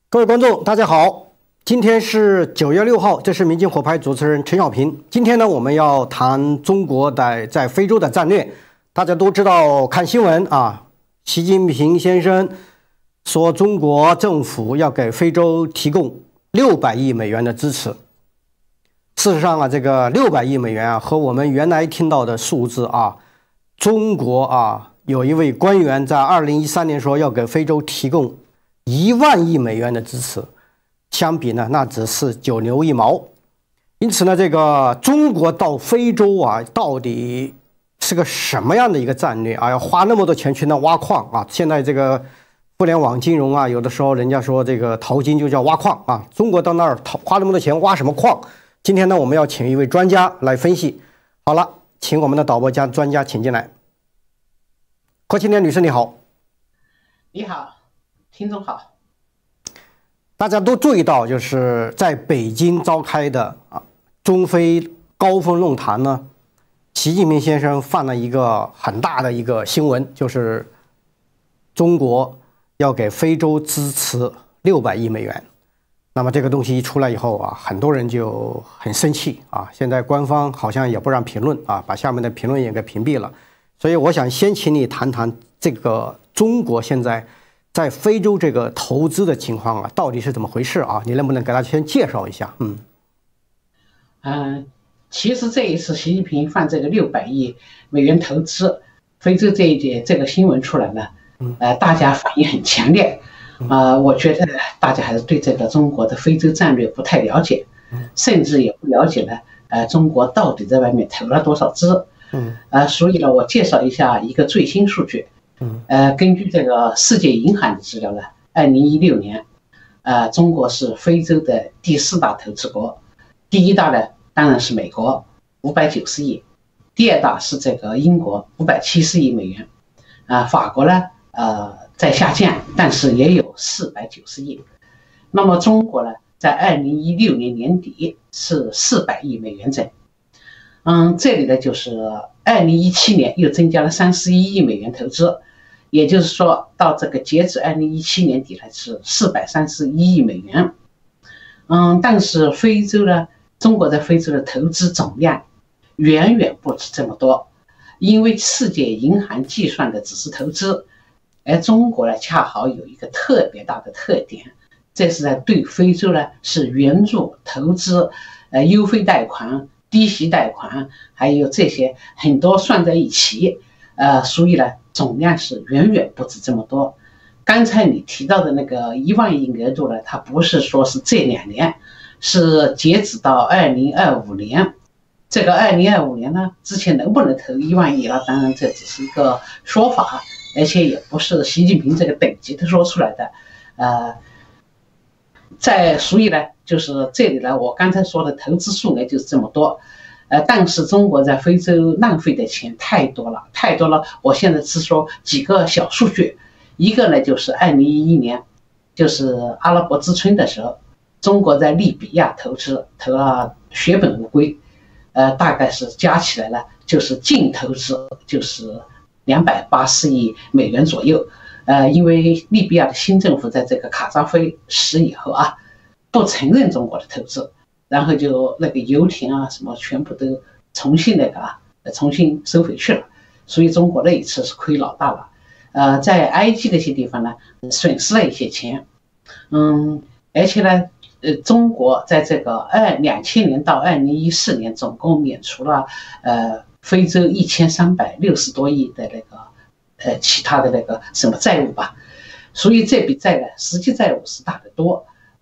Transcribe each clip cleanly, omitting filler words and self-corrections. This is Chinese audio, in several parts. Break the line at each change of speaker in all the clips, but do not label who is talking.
各位观众，大家好，今天是9月6号，这是民进火派主持人陈小平。今天呢，我们要谈中国在非洲的战略。大家都知道，看新闻啊，习近平先生说中国政府要给非洲提供600亿美元的支持。事实上啊，这个600亿美元啊，和我们原来听到的数字啊，中国啊有一位官员在2013年说要给非洲提供1万亿美元的支持，相比呢，那只是9牛1毛。因此呢，这个中国到非洲啊，到底是个什么样的一个战略啊？要花那么多钱去那挖矿啊？现在这个互联网金融啊，有的时候人家说这个淘金就叫挖矿啊。中国到那儿花那么多钱挖什么矿？今天呢，我们要请一位专家来分析。好了，请我们的导播将专家请进来。郭青莲女士，你好。
你好。听众好，
大家都注意到，就是在北京召开的中非高峰论坛呢，习近平先生放了一个很大的一个新闻，就是中国要给非洲支持600亿美元。那么这个东西一出来以后啊，很多人就很生气啊。现在官方好像也不让评论啊，把下面的评论也给屏蔽了。所以我想先请你谈谈这个中国现在非洲这个投资的情况啊，到底是怎么回事啊？你能不能给大家先介绍一下？
其实这一次习近平放这个600亿美元投资非洲这个新闻出来了，大家反应很强烈。我觉得大家还是对这个中国的非洲战略不太了解，甚至也不了解呢，中国到底在外面投了多少资。所以呢，我介绍一下一个最新数据。根据这个世界银行的资料呢，2016年，中国是非洲的第4大投资国，第1大呢当然是美国590亿，第2大是这个英国570亿美元，法国呢在下降，但是也有490亿。那么中国呢，在2016年年底是400亿美元整。这里呢就是2017年又增加了31亿美元投资。也就是说，到这个截止2017年底呢是431亿美元。但是非洲呢，中国在非洲的投资总量远远不止这么多，因为世界银行计算的只是投资，而中国呢恰好有一个特别大的特点，这是在对非洲呢是援助、投资、优惠贷款、低息贷款，还有这些很多算在一起，所以呢总量是远远不止这么多。刚才你提到的那个1万亿额度呢，它不是说是这2年，是截止到2025年。这个2025年呢，之前能不能投1万亿呢？当然这只是一个说法，而且也不是习近平这个等级的说出来的。所以呢，就是这里呢，我刚才说的投资数额就是这么多。但是中国在非洲浪费的钱太多了，太多了。我现在只说几个小数据，一个呢就是2011年，就是阿拉伯之春的时候，中国在利比亚投了血本无归，大概是加起来呢就是净投资就是280亿美元左右。因为利比亚的新政府在这个卡扎菲死以后啊，不承认中国的投资。然后就那个油田啊什么全部都重新收回去了，所以中国那一次是亏老大了。在埃及那些地方呢，损失了一些钱。而且呢，中国在这个2000年到2014年总共免除了非洲1360多亿的那个其他的那个什么债务吧，所以这笔债呢，实际债务是大得多。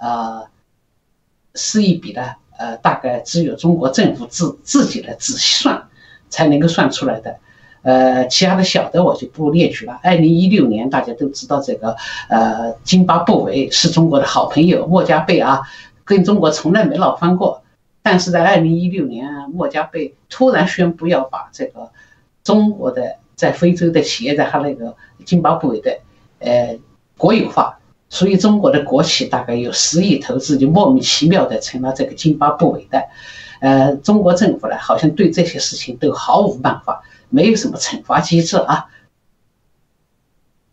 是一笔呢，大概只有中国政府自己的仔细算才能够算出来的。其他的小的我就不列举了。2016年大家都知道这个津巴布韦是中国的好朋友，莫加贝啊，跟中国从来没闹翻过。但是在2016年，莫加贝突然宣布要把这个中国的在非洲的企业在他那个津巴布韦的国有化。所以中国的国企大概有10亿投资，就莫名其妙的成了这个津巴布韦的。中国政府呢，好像对这些事情都毫无办法，没有什么惩罚机制啊。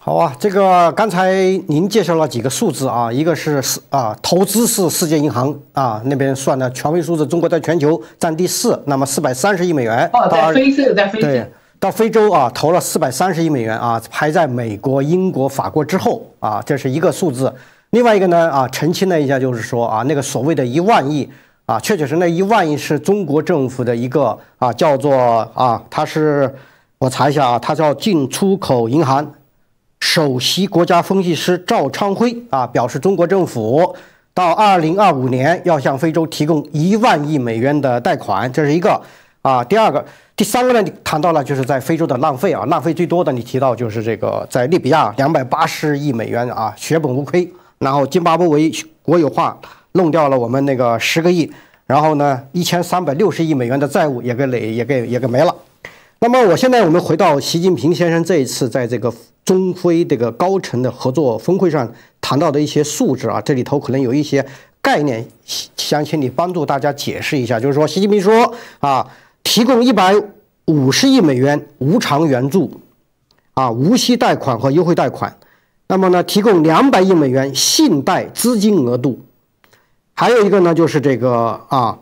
好啊，这个刚才您介绍了几个数字啊，一个是投资是世界银行那边算的权威数字，中国在全球占第4，那么430亿美元。
在非洲，在非洲。
对，到非洲投了430亿美元排在美国、英国、法国之后这是一个数字。另外一个呢澄清了一下，就是说那个所谓的1万亿确实那1万亿是中国政府的一个叫做它是我查一下它叫进出口银行首席国家分析师赵昌辉表示，中国政府到2025年要向非洲提供1万亿美元的贷款，这是一个第三个呢，你谈到了就是在非洲的浪费浪费最多的，你提到就是这个在利比亚280亿美元血本无亏，然后津巴布韦国有化弄掉了我们那个10个亿，然后呢1360亿美元的债务也给没了。那么我们回到习近平先生这一次在这个中非这个高层的合作峰会上谈到的一些数字这里头可能有一些概念，想请你帮助大家解释一下。就是说，习近平说提供150亿美元无偿援助无息贷款和优惠贷款，那么呢提供200亿美元信贷资金额度，还有一个呢就是这个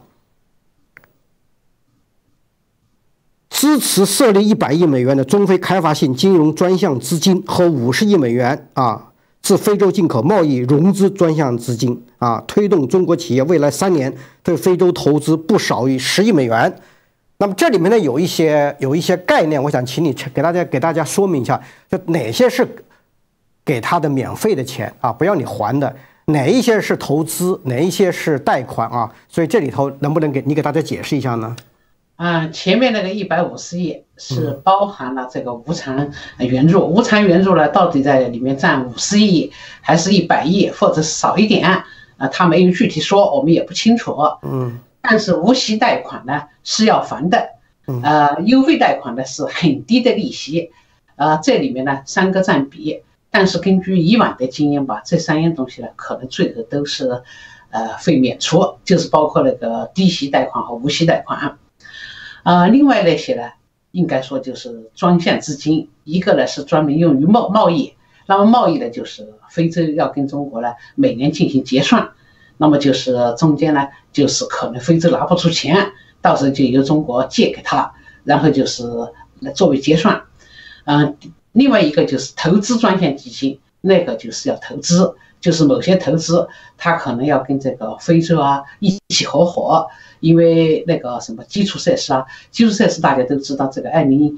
支持设立100亿美元的中非开发性金融专项资金和50亿美元自非洲进口贸易融资专项资金推动中国企业未来3年对非洲投资不少于10亿美元。那么这里面呢有一些概念，我想请你给大家说明一下，就哪些是给他的免费的钱不要你还的，哪一些是投资，哪一些是贷款所以这里头能不能给大家解释一下呢？
前面那个150亿是包含了这个无偿援助，无偿援助呢到底在里面占50亿还是100亿，或者是少一点他没有具体说，我们也不清楚。但是无息贷款呢是要还的，优惠贷款呢是很低的利息，这里面呢3个占比，但是根据以往的经验吧，这3样东西呢可能最后都是会免除，就是包括那个低息贷款和无息贷款。另外那些呢，应该说就是专项资金，一个呢是专门用于贸易，那么贸易呢就是非洲要跟中国呢每年进行结算，那么就是中间呢就是可能非洲拿不出钱，到时候就由中国借给他，然后就是作为结算。另外一个就是投资专项基金，那个就是要投资，就是某些投资他可能要跟这个非洲一起合伙，因为那个什么基础设施大家都知道，这个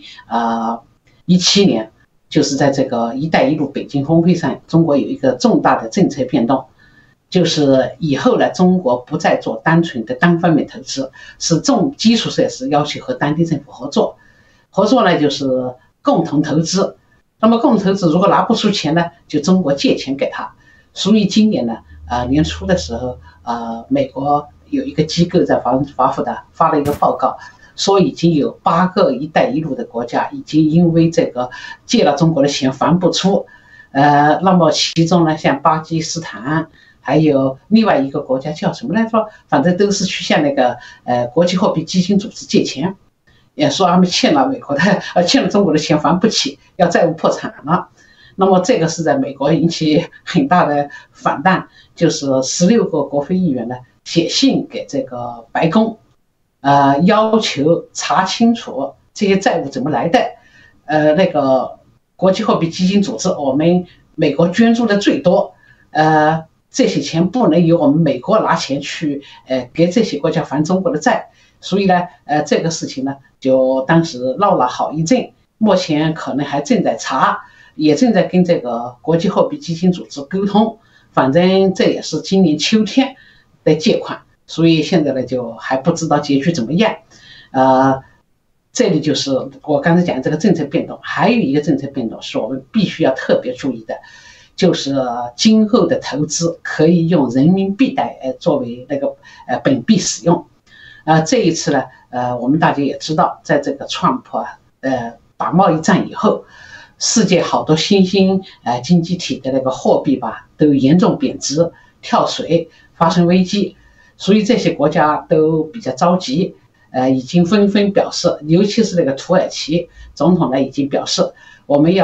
2017年就是在这个一带一路北京峰会上，中国有一个重大的政策变动，就是以后呢中国不再做单纯的单方面投资，是重基础设施要求和当地政府合作呢就是共同投资，那么共同投资如果拿不出钱呢，就中国借钱给他。所以今年呢年初的时候美国有一个机构在华府的发了一个报告，说已经有8个一带一路的国家已经因为这个借了中国的钱还不出，那么其中呢像巴基斯坦，还有另外一个国家叫什么来着，反正都是去向那个国际货币基金组织借钱，也说他们欠了中国的钱还不起，要债务破产了。那么这个是在美国引起很大的反弹，就是16个国会议员呢写信给这个白宫，要求查清楚这些债务怎么来的。那个国际货币基金组织，我们美国捐助的最多，这些钱不能由我们美国拿钱去给这些国家还中国的债，所以呢，这个事情呢就当时闹了好一阵，目前可能还正在查。也正在跟这个国际货币基金组织沟通，反正这也是今年秋天的借款，所以现在呢就还不知道结局怎么样。这里就是我刚才讲的这个政策变动，还有一个政策变动是我们必须要特别注意的，就是今后的投资可以用人民币作为那个本币使用。这一次呢，我们大家也知道，在这个川普打贸易战以后，世界好多新兴经济体的那个货币吧都严重贬值跳水，发生危机，所以这些国家都比较着急，已经纷纷表示，尤其是那个土耳其总统呢已经表示，我们要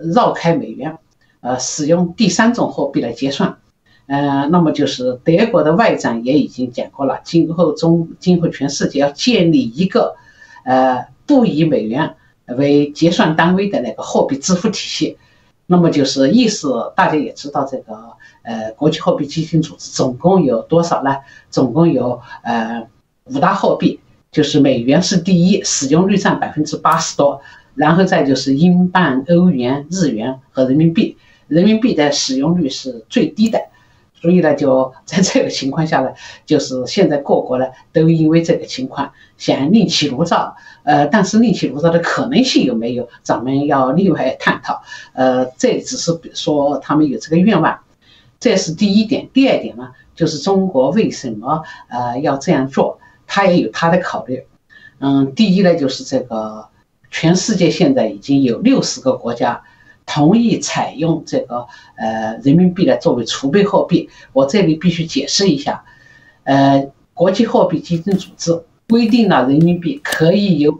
绕开美元，使用第三种货币来结算。那么就是德国的外长也已经讲过了，今后全世界要建立一个不以美元为结算单位的那个货币支付体系。那么就是意思，大家也知道这个国际货币基金组织总共有多少呢？总共有5大货币，就是美元是第一，使用率占80%多，然后再就是英镑、欧元、日元和人民币，人民币的使用率是最低的。所以呢，就在这个情况下呢，就是现在各国呢都因为这个情况想另起炉灶，但是另起炉灶的可能性有没有，咱们要另外探讨。这只是说他们有这个愿望，这是第一点。第二点呢，就是中国为什么要这样做，他也有他的考虑。第一呢，就是这个全世界现在已经有60个国家同意采用这个人民币来作为储备货币。我这里必须解释一下，国际货币基金组织规定了人民币可以有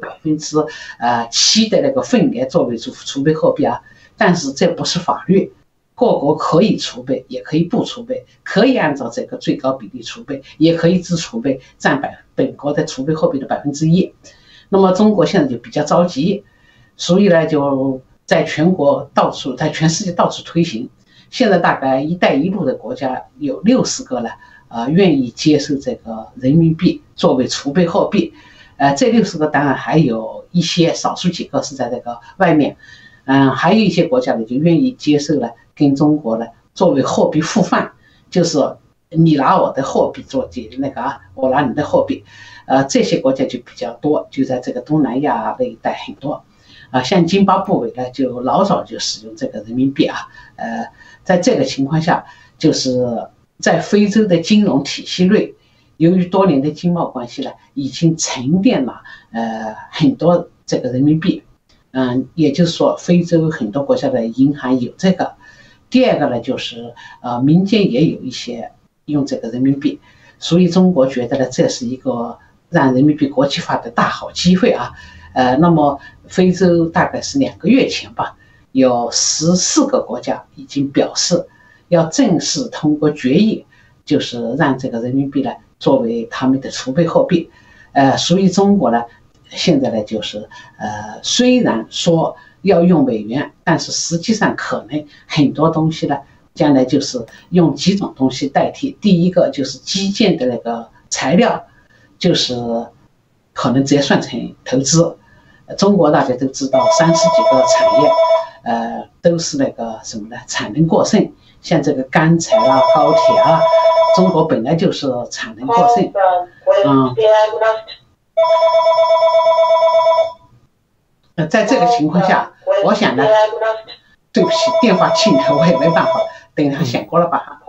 7%的那个份额作为储备货币啊，但是这不是法律，各国可以储备，也可以不储备，可以按照这个最高比例储备，也可以只储备占本国的储备货币的1%。那么中国现在就比较着急，所以呢就在全世界到处推行。现在大概一带一路的国家有60个了，愿意接受这个人民币作为储备货币。这60个当然还有一些少数几个是在这个外面，还有一些国家呢就愿意接受了跟中国呢作为货币互换，就是你拿我的货币做那个我拿你的货币。这些国家就比较多，就在这个东南亚那一带很多。像津巴布韦呢，就老早就使用这个人民币啊。在这个情况下，就是在非洲的金融体系内，由于多年的经贸关系呢，已经沉淀了很多这个人民币。也就是说，非洲很多国家的银行有这个。第二个呢，就是民间也有一些用这个人民币，所以中国觉得呢，这是一个让人民币国际化的大好机会啊。那么非洲大概是2个月前吧，有14个国家已经表示要正式通过决议，就是让这个人民币呢作为他们的储备货币。所以中国呢现在呢就是虽然说要用美元，但是实际上可能很多东西呢将来就是用几种东西代替。第一个就是基建的那个材料，就是可能折算成投资。中国大家都知道30几个产业都是那个什么呢，产能过剩，像这个钢材啊、高铁啊，中国本来就是产能过剩。在这个情况下，我想呢，对不起，电话进来我也没办法，等他想过了吧。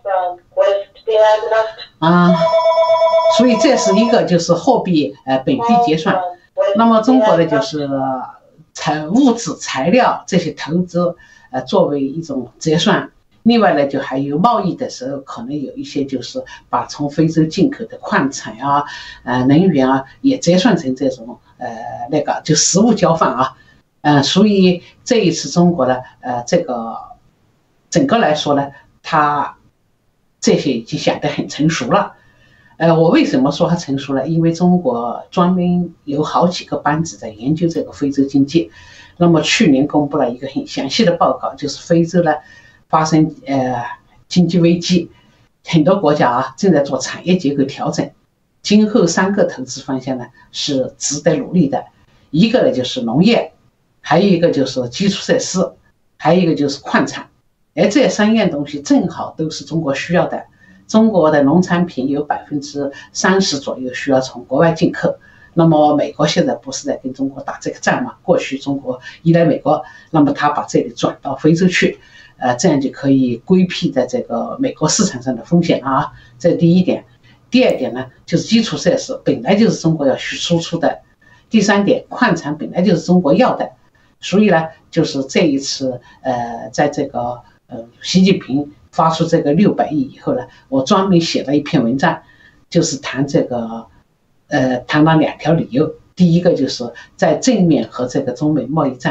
所以这是一个就是货币本币结算。那么中国的就是物质材料这些投资作为一种折算。另外呢，就还有贸易的时候，可能有一些就是把从非洲进口的矿产啊、能源啊，也折算成这种那个就实物交换啊。所以这一次中国呢，这个整个来说呢，它这些已经想得很成熟了。我为什么说它成熟了？因为中国专门有好几个班子在研究这个非洲经济。那么去年公布了一个很详细的报告，就是非洲呢发生经济危机，很多国家正在做产业结构调整。今后3个投资方向呢是值得努力的，一个呢就是农业，还有一个就是基础设施，还有一个就是矿产。这3样东西正好都是中国需要的。中国的农产品有30%左右需要从国外进口，那么美国现在不是在跟中国打这个仗吗？过去中国依赖美国，那么他把这里转到非洲去，这样就可以规避在这个美国市场上的风险啊。这是第一点。第二点呢，就是基础设施本来就是中国要输出的。第3点，矿产本来就是中国要的。所以呢，就是这一次在这个习近平发出这个600亿以后呢，我专门写了一篇文章，就是谈这个谈了2条理由。第一个就是在正面和这个中美贸易战呢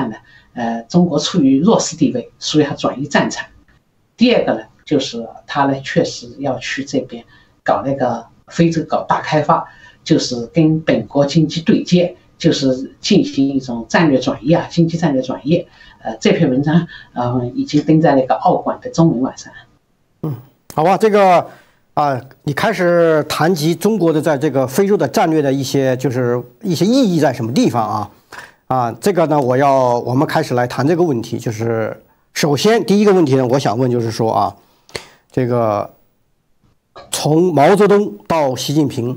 中国处于弱势地位，所以它转移战场。第二个呢，就是它呢确实要去这边搞那个非洲搞大开发，就是跟本国经济对接，就是进行一种战略转移啊，经济战略转移。这篇文章已经登在那个澳广的中文网上。
好吧，这个你开始谈及中国的在这个非洲的战略的一些意义在什么地方这个呢，我们开始来谈这个问题。就是首先第一个问题呢，我想问就是说这个从毛泽东到习近平，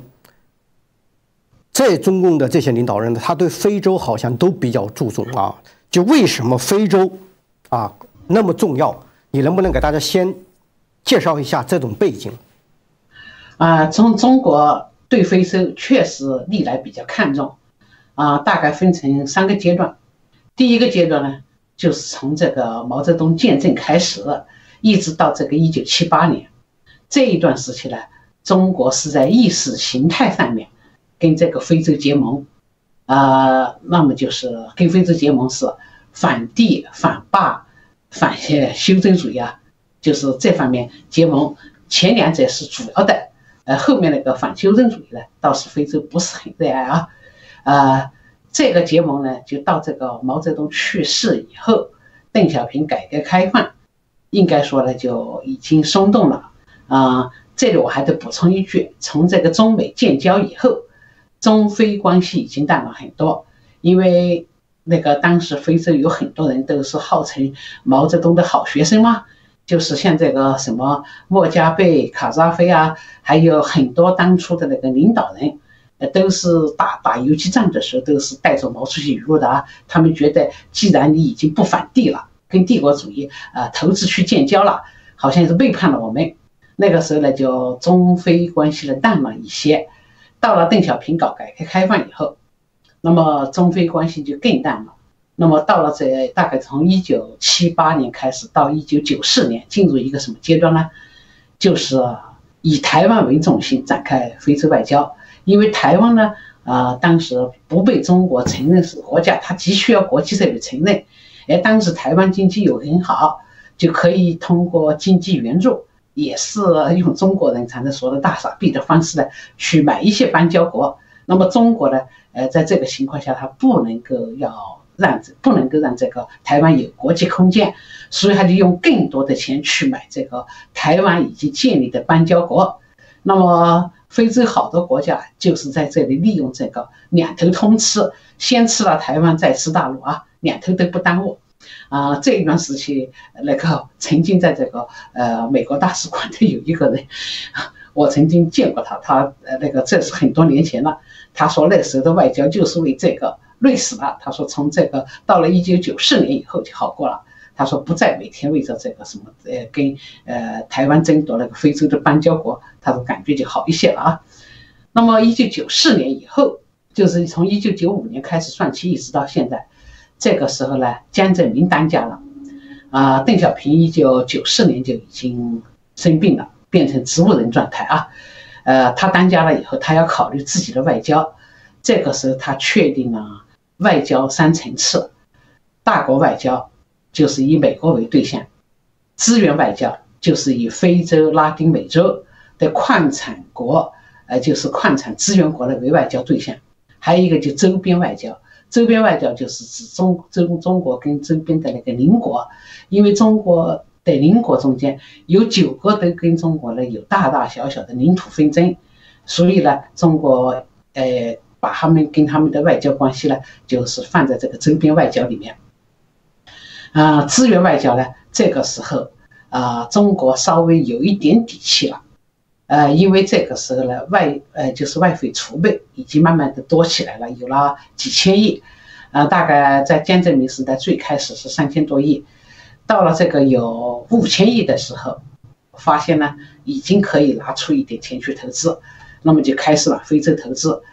中共的这些领导人呢，他对非洲好像都比较注重就为什么非洲那么重要？你能不能给大家先介绍一下这种背景？
中国对非洲确实历来比较看重大概分成3个阶段。第一个阶段呢，就是从这个毛泽东建政开始，一直到这个1978年这一段时期呢，中国是在意识形态上面跟这个非洲结盟那么就是跟非洲结盟是反帝、反霸、反修正主义就是这方面结盟。前2者是主要的，后面那个反修正主义呢，倒是非洲不是很热爱这个结盟呢，就到这个毛泽东去世以后，邓小平改革开放，应该说呢就已经松动了这里我还得补充一句，从这个中美建交以后，中非关系已经淡了很多，因为那个当时非洲有很多人都是号称毛泽东的好学生嘛，就是像这个什么莫加贝、卡扎菲还有很多当初的那个领导人，都是打游击战的时候都是带着毛主席语录的他们觉得既然你已经不反帝了，跟帝国主义投资去建交了，好像是背叛了我们。那个时候呢，就中非关系呢淡了一些。到了邓小平搞改革开放以后，那么中非关系就更淡了。那么到了这大概从1978年开始到1994年，进入一个什么阶段呢？就是以台湾为中心展开非洲外交。因为台湾呢当时不被中国承认是国家，它急需要国际社会承认。当时台湾经济又很好，就可以通过经济援助，也是用中国人常常说的大傻逼的方式呢，去买一些邦交国。那么中国呢在这个情况下，它不能够让这个台湾有国际空间，所以他就用更多的钱去买这个台湾已经建立的邦交国。那么非洲好多国家就是在这里利用这个两头通吃，先吃了台湾再吃大陆两头都不耽误这一段时期，那个曾经在这个美国大使馆的有一个人，我曾经见过他那个这是很多年前了。他说那时候的外交就是为这个累死了。他说从这个到了1994年以后就好过了。他说不再每天为着这个什么跟台湾争夺那个非洲的邦交国，他说感觉就好一些了那么1994年以后，就是从1995年开始算起，一直到现在，这个时候呢，江泽民当家了邓小平1994年就已经生病了，变成植物人状态他当家了以后，他要考虑自己的外交。这个时候他确定了外交3层次，大国外交就是以美国为对象，资源外交就是以非洲、拉丁美洲的矿产国就是矿产资源国的为外交对象。还有一个就周边外交，周边外交就是指中国跟周边的那个邻国，因为中国的邻国中间有9个都跟中国呢有大大小小的领土纷争，所以呢中国把他们跟他们的外交关系呢就是放在这个周边外交里面资源外交呢，这个时候中国稍微有一点底气了因为这个时候呢就是外汇储备已经慢慢的多起来了，有了几千亿大概在江泽民时代最开始是3000多亿，到了这个有5000亿的时候，发现呢已经可以拿出一点钱去投资，那么就开始了非洲投资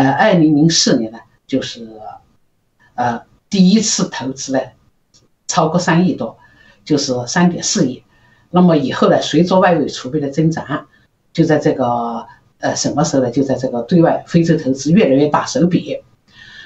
2004年呢就是第一次投资呢超过3亿多，就是3.4亿。那么以后呢，随着外汇储备的增长，就在这个什么时候呢？就在这个对外非洲投资越来越大手笔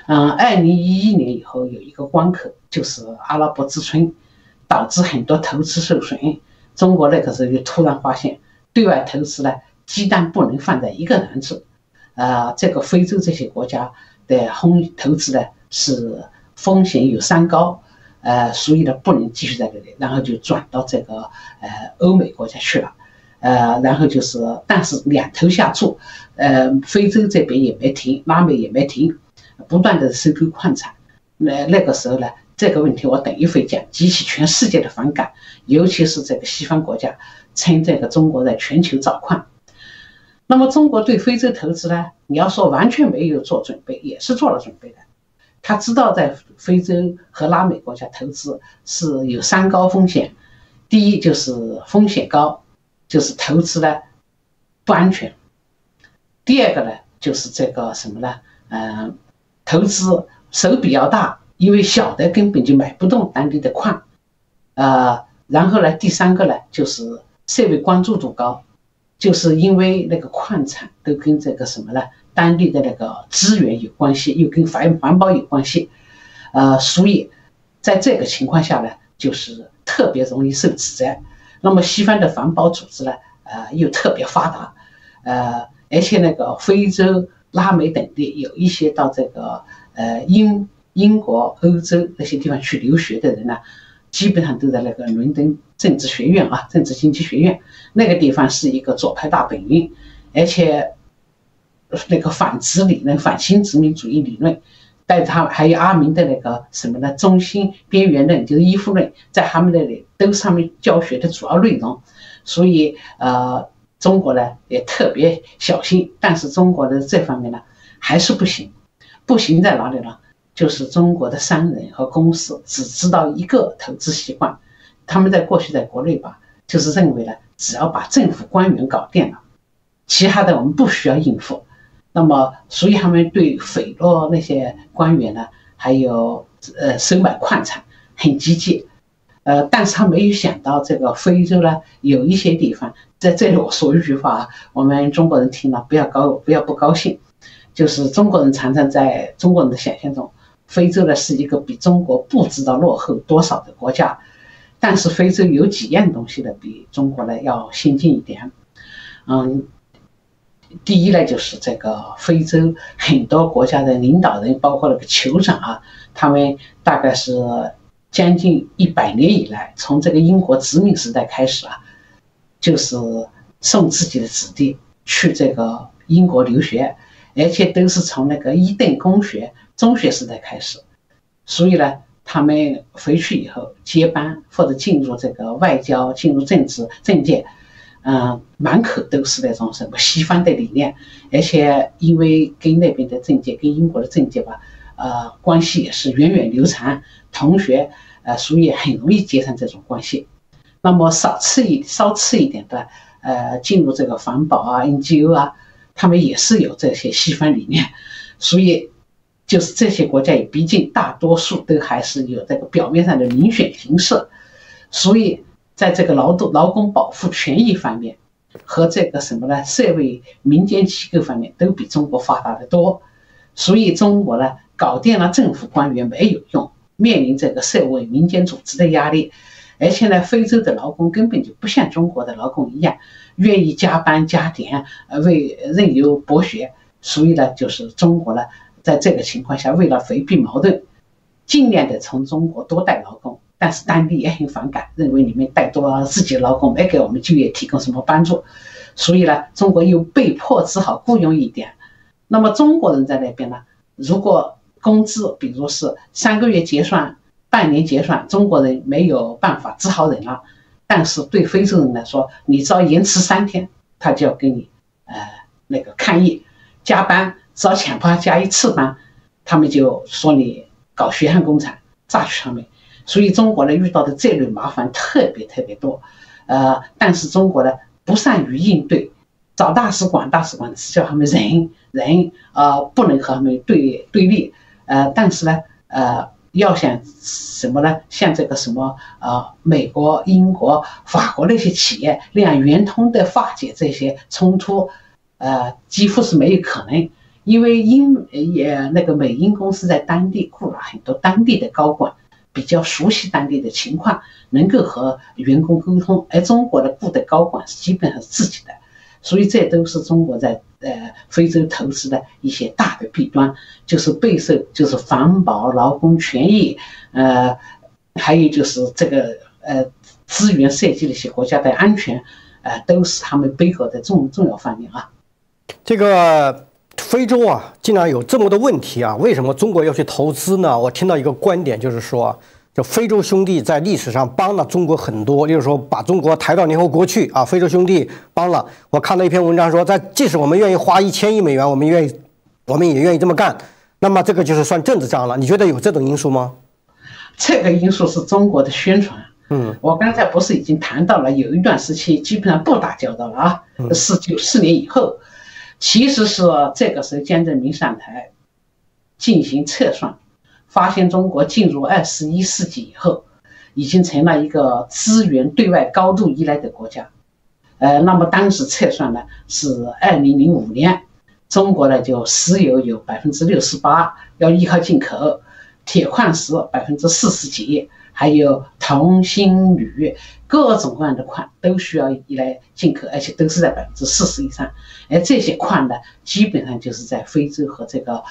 2011年以后有一个关口，就是阿拉伯之春，导致很多投资受损。中国那个时候就突然发现，对外投资呢，鸡蛋不能放在一个篮子。这个非洲这些国家的投资呢是风险有三高，所以呢不能继续在这里，然后就转到这个欧美国家去了。然后就是，但是两头下注，非洲这边也没停，拉美也没停，不断的收购矿产。那个时候呢，这个问题我等一会讲，激起全世界的反感，尤其是这个西方国家称这个中国在全球找矿。那么中国对非洲投资呢，你要说完全没有做准备，也是做了准备的。他知道在非洲和拉美国家投资是有三高风险，第一就是风险高，就是投资呢不安全。第二个呢就是这个什么呢？投资手比较大，因为小的根本就买不动当地的矿。然后呢，第三个呢就是社会关注度高，就是因为那个矿产都跟这个什么呢，当地的那个资源有关系，又跟环保有关系。所以在这个情况下呢，就是特别容易受指责。那么西方的环保组织呢，又特别发达，而且那个非洲、拉美等地有一些到这个英国、欧洲那些地方去留学的人呢，基本上都在那个伦敦政治学院政治经济学院那个地方是一个左派大本营，而且那个反殖理论、反新殖民主义理论。但他还有阿明的那个什么呢？中心边缘论，就是依附论，在他们那里都上面教学的主要内容。所以中国呢也特别小心，但是中国的这方面呢还是不行。不行在哪里呢？就是中国的商人和公司只知道一个投资习惯，他们在过去在国内就是认为呢，只要把政府官员搞定了，其他的我们不需要应付。那么，所以他们对贿赂那些官员呢，还有收买矿产很积极。但是他没有想到这个非洲呢，有一些地方，在这里我说一句话，我们中国人听了不要不高兴，就是中国人常常在中国人的想象中，非洲呢是一个比中国不知道落后多少的国家，但是非洲有几样东西呢比中国呢要先进一点。第一呢，就是这个非洲很多国家的领导人，包括那个酋长他们大概是将近100年以来，从这个英国殖民时代开始就是送自己的子弟去这个英国留学，而且都是从那个伊顿公学中学时代开始。所以呢，他们回去以后接班或者进入这个外交、进入政治、政界。满口都是那种什么西方的理念，而且因为跟那边的政界、跟英国的政界关系也是源远流长，同学所以很容易结上这种关系。那么稍次一点的进入这个环保NGO 他们也是有这些西方理念，所以就是这些国家也毕竟大多数都还是有这个表面上的民选形式，所以在这个劳工保护权益方面和这个什么呢，社会民间机构方面都比中国发达得多。所以中国呢搞定了政府官员没有用，面临这个社会民间组织的压力。而且呢，非洲的劳工根本就不像中国的劳工一样愿意加班加点，任由剥削。所以呢，就是中国呢在这个情况下，为了回避矛盾，尽量的从中国多带劳工。但是当地也很反感，认为你们带多了自己的劳工，没给我们就业提供什么帮助，所以呢，中国又被迫只好雇佣一点。那么中国人在那边呢，如果工资比如是3个月结算、半年结算，中国人没有办法，只好忍了。但是对非洲人来说，你只要延迟3天，他就要跟你那个抗议加班，只要强迫加1次班，他们就说你搞血汗工厂，榨取他们。所以中国呢遇到的这类麻烦特别多，但是中国呢不善于应对，找大使馆是叫他们忍，不能和他们对立，但是呢要想什么呢？像这个什么美国、英国、法国那些企业那样圆通的化解这些冲突，几乎是没有可能， 因为那个美英公司在当地雇了很多当地的高管，比较熟悉当地的情况，能够和员工沟通，而中国的雇的高管基本上是自己的，所以这都是中国在非洲投资的一些大的弊端，就是备受就是环保、劳工权益，还有就是这个资源涉及的一些国家的安全，都是他们背后的重要方面啊。
这个非洲啊，竟然有这么多问题啊，为什么中国要去投资呢？我听到一个观点，就是说，就非洲兄弟在历史上帮了中国很多，例如说把中国抬到联合国去啊，非洲兄弟帮了。我看了一篇文章说，即使我们愿意花1000亿美元，我们也愿意这么干。那么这个就是算政治账了。你觉得有这种因素吗？
这个因素是中国的宣传。我刚才不是已经谈到了，有一段时期基本上不打交道了啊，94年以后，其实是这个时候江泽民上台进行测算，发现中国进入21世纪以后，已经成了一个资源对外高度依赖的国家。那么当时测算呢是2005年，中国呢就石油有68%要依靠进口，铁矿石40%几。还有铜、锌、铝，各种各样的矿都需要依赖进口，而且都是在40%以上。而这些矿呢，基本上就是在非洲和这个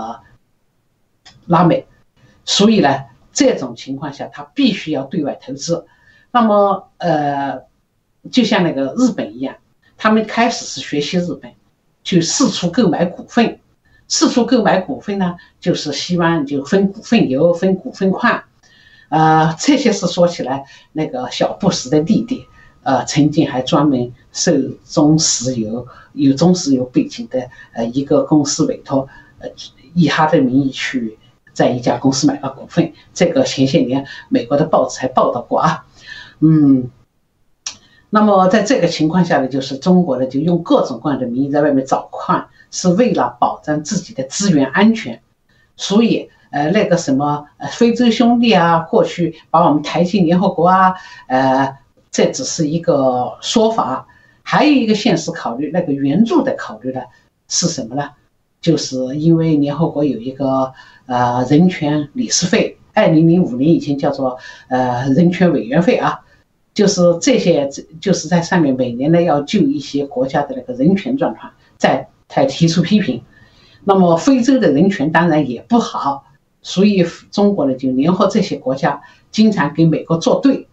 拉美，所以呢，这种情况下，他必须要对外投资。那么就像那个日本一样，他们开始是学习日本，去四处购买股份。四处购买股份呢，就是希望就分股份油、分股份矿。这些是说起来，那个小布什的弟弟，曾经还专门受中石油有中石油背景的一个公司委托，以他的名义去在一家公司买了股份。这个前些年美国的报纸还报道过啊。那么在这个情况下呢，就是中国呢就用各种各样的名义在外面找矿，是为了保障自己的资源安全，所以。那个什么非洲兄弟啊，过去把我们抬进联合国啊，这只是一个说法。还有一个现实考虑，那个援助的考虑呢是什么呢？就是因为联合国有一个人权理事会，2005年以前叫做人权委员会啊，就是这些就是在上面每年呢要就一些国家的那个人权状况再提出批评。那么非洲的人权当然也不好。所以中国呢就联合这些国家，经常跟美国作对，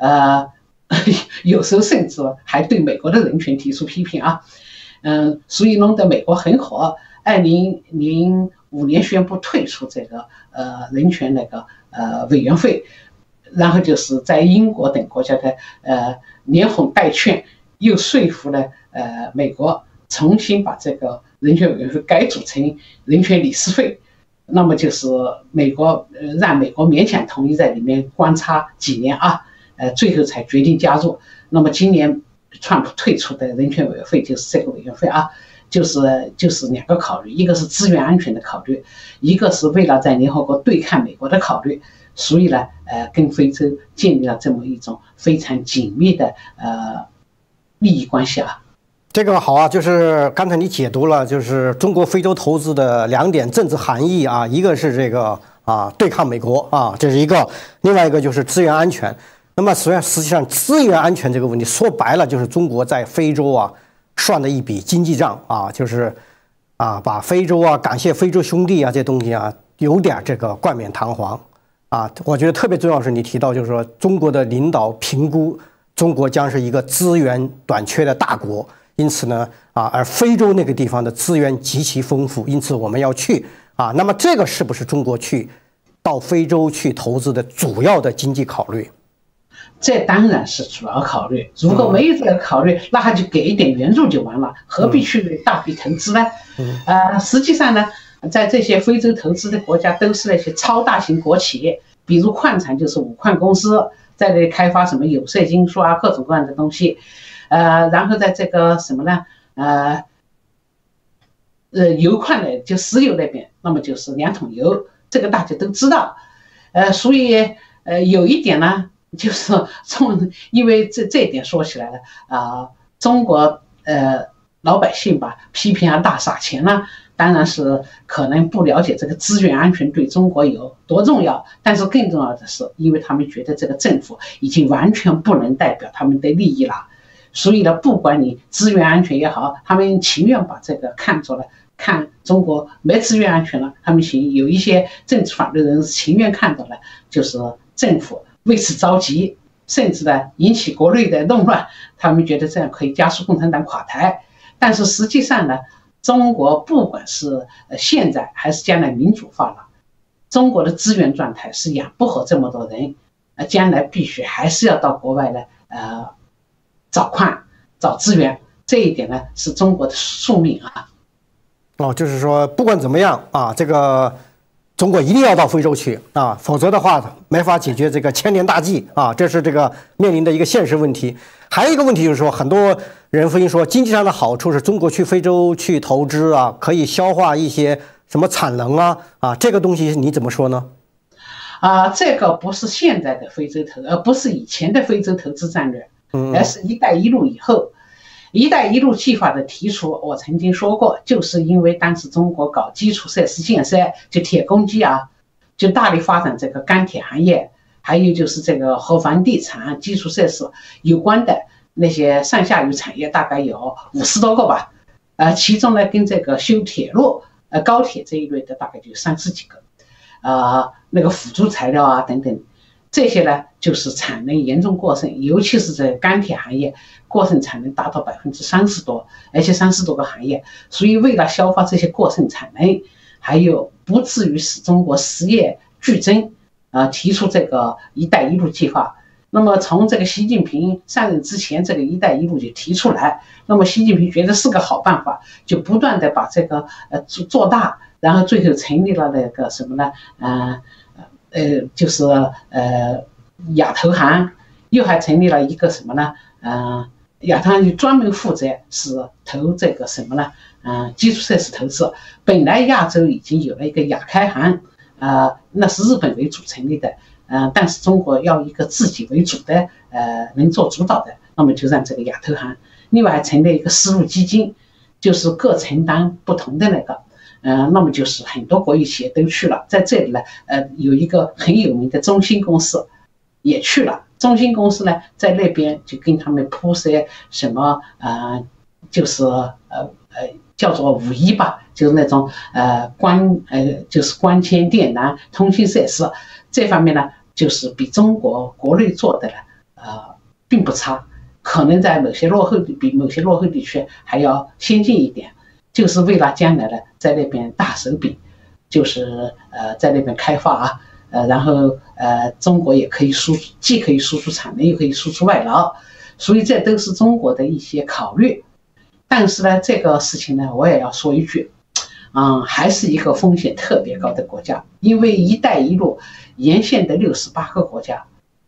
有时候甚至还对美国的人权提出批评啊，所以弄得美国很火。2005年宣布退出这个人权那个委员会，然后就是在英国等国家的连哄带劝，又说服了美国重新把这个人权委员会改组成人权理事会。那么就是美国让美国勉强同意在里面观察几年啊，最后才决定加入。那么今年川普退出的人权委员会就是这个委员会啊，就是两个考虑，一个是资源安全的考虑，一个是为了在联合国对抗美国的考虑。所以呢，跟非洲建立了这么一种非常紧密的利益关系啊。
这个好啊，就是刚才你解读了，就是中国非洲投资的2点政治含义啊，一个是这个对抗美国啊，这是一个；另外一个就是资源安全。那么实际上资源安全这个问题说白了就是中国在非洲算的一笔经济账啊，就是把非洲感谢非洲兄弟这东西有点这个冠冕堂皇啊。我觉得特别重要是你提到就是说中国的领导评估中国将是一个资源短缺的大国。因此呢，而非洲那个地方的资源极其丰富，因此我们要去那么这个是不是中国到非洲去投资的主要的经济考虑？
这当然是主要考虑。如果没有这个考虑，那他就给一点援助就完了，何必去大笔投资呢？实际上呢，在这些非洲投资的国家都是那些超大型国企，比如矿产就是五矿公司，在这里开发什么有色金属各种各样的东西。然后在这个什么呢？油矿的就石油那边，那么就是2桶油，这个大家都知道。所以有一点呢，就是因为这一点说起来了中国老百姓吧批评大撒钱呢，当然是可能不了解这个资源安全对中国有多重要，但是更重要的是，因为他们觉得这个政府已经完全不能代表他们的利益了，所以呢，不管你资源安全也好，他们情愿把这个看作了。看中国没资源安全了，他们有一些政治反对人士情愿看到了，就是政府为此着急，甚至呢引起国内的动乱，他们觉得这样可以加速共产党垮台。但是实际上呢，中国不管是现在还是将来民主化了，中国的资源状态是养不活这么多人，将来必须还是要到国外呢找矿找资源，这一点呢是中国的宿命啊。
就是说，不管怎么样啊，这个中国一定要到非洲去啊，否则的话没法解决这个千年大计啊，这是这个面临的一个现实问题。还有一个问题就是说，很多人分析说，经济上的好处是中国去非洲去投资啊，可以消化一些什么产能啊，这个东西你怎么说呢？
这个不是现在的非洲不是以前的非洲投资战略，而是一带一路以后。一带一路计划的提出，我曾经说过，就是因为当时中国搞基础设施建设，就铁公鸡啊，就大力发展这个钢铁行业，还有就是这个和房地产基础设施有关的那些上下游产业，大概有50多个吧，其中呢跟这个修铁路、高铁这一类的大概就30几个，那个辅助材料啊等等。这些呢，就是产能严重过剩，尤其是在钢铁行业，过剩产能达到30%多，而且30多个行业。所以为了消化这些过剩产能，还有不至于使中国失业剧增，提出这个“一带一路”计划。那么从这个习近平上任之前，这个“一带一路”就提出来，那么习近平觉得是个好办法，就不断的把这个做大，然后最后成立了那个什么呢？就是亚投行，又还成立了一个什么呢？亚投行就专门负责是投这个什么呢？基础设施投资。本来亚洲已经有了一个亚开行，那是日本为主成立的，但是中国要一个自己为主的，能做主导的，那么就让这个亚投行。另外还成立一个丝路基金，就是各承担不同的那个。那么就是很多国有企业都去了，在这里呢，有一个很有名的中兴公司也去了。中兴公司呢，在那边就跟他们铺设什么就是叫做51吧，就是那种就是光纤电缆、通信设施这方面呢，就是比中国国内做的并不差，可能在比某些落后地区还要先进一点。就是为了将来呢，在那边大手笔，就是在那边开发然后中国也可以既可以输出产能，又可以输出外劳，所以这都是中国的一些考虑。但是呢，这个事情呢，我也要说一句，还是一个风险特别高的国家，因为“一带一路”沿线的68个国家，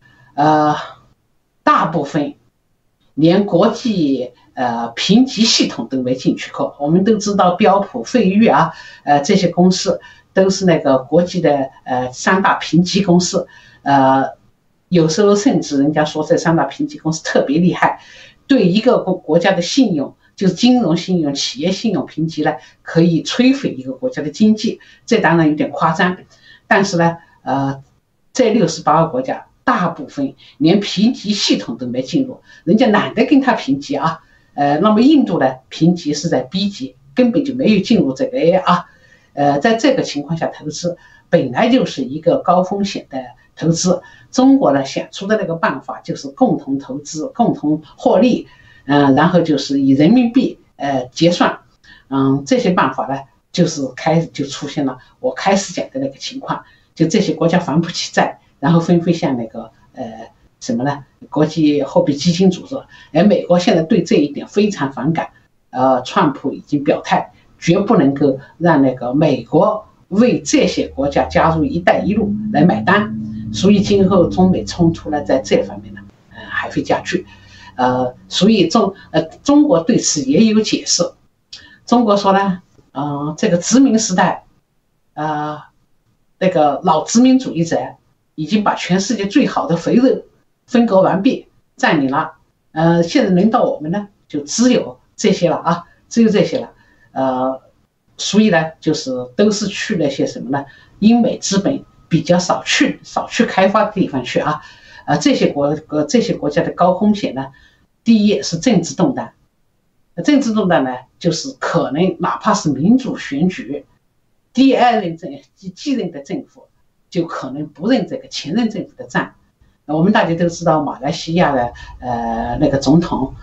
大部分连国际评级系统都没进去过。我们都知道标普、费玉这些公司都是那个国际的3大评级公司，有时候甚至人家说这3大评级公司特别厉害，对一个国家的信用，就是金融信用、企业信用评级呢，可以摧毁一个国家的经济。这当然有点夸张，但是呢，这68个国家大部分连评级系统都没进入，人家懒得跟他评级那么印度呢，评级是在 B 级，根本就没有进入这个 A 在这个情况下投资，本来就是一个高风险的投资。中国呢想出的那个办法就是共同投资、共同获利，然后就是以人民币结算，这些办法呢，就是就出现了我开始讲的那个情况，就这些国家还不起债，然后纷纷向那个什么呢？国际货币基金组织，而美国现在对这一点非常反感，川普已经表态，绝不能够让那个美国为这些国家加入“一带一路”来买单，所以今后中美冲突呢，在这方面呢，还会加剧，所以中国对此也有解释，中国说呢，这个殖民时代，那个老殖民主义者已经把全世界最好的肥肉分割完毕，占领了，现在轮到我们呢，就只有这些了只有这些了。所以呢，就是都是去那些什么呢？英美资本比较少去开发的地方去啊。这些国家的高风险呢，第一是政治动荡，政治动荡呢，就是可能哪怕是民主选举，第二任继任的政府就可能不认这个前任政府的账。我们大家都知道，马来西亚的那个总统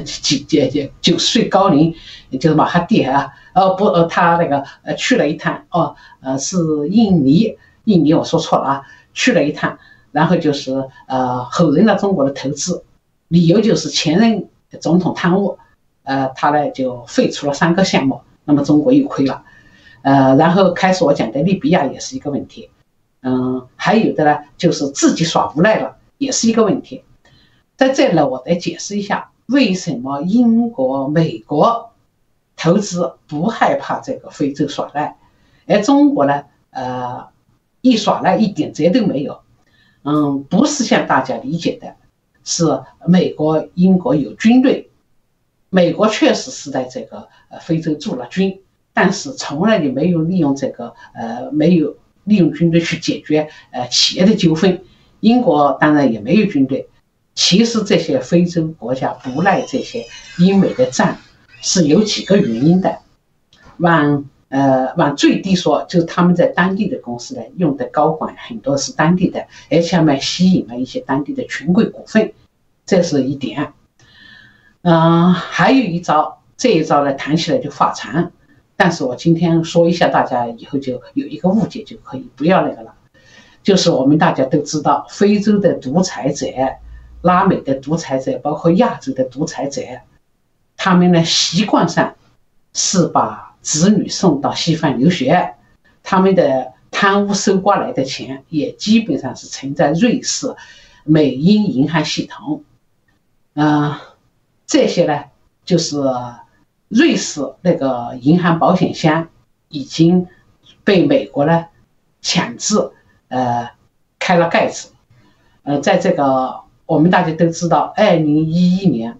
90岁高龄，就是马哈蒂啊，他那个去了一趟是印尼，我说错了啊，去了一趟，然后就是否认了中国的投资，理由就是前任总统贪污，他呢就废除了3个项目，那么中国又亏了，然后开始我讲的利比亚也是一个问题。还有的呢，就是自己耍无赖了，也是一个问题。在这里呢，我得解释一下，为什么英国、美国投资不害怕这个非洲耍赖，而中国呢，一耍赖一点责都没有。不是像大家理解的，是美国、英国有军队，美国确实是在这个非洲驻了军，但是从来就没有利用这个没有利用军队去解决企业的纠纷。英国当然也没有军队。其实这些非洲国家不赖这些英美的账是有几个原因的。往最低说，就是他们在当地的公司呢，用的高管很多是当地的，而且还吸引了一些当地的权贵股份，这是一点。还有一招，这一招呢谈起来就发长，但是我今天说一下，大家以后就有一个误解就可以，不要那个了。就是我们大家都知道，非洲的独裁者、拉美的独裁者，包括亚洲的独裁者，他们呢习惯上是把子女送到西方留学，他们的贪污收刮来的钱也基本上是存在瑞士、美英银行系统。这些呢，就是瑞士那个银行保险箱已经被美国呢强制开了盖子。在这个我们大家都知道，2011年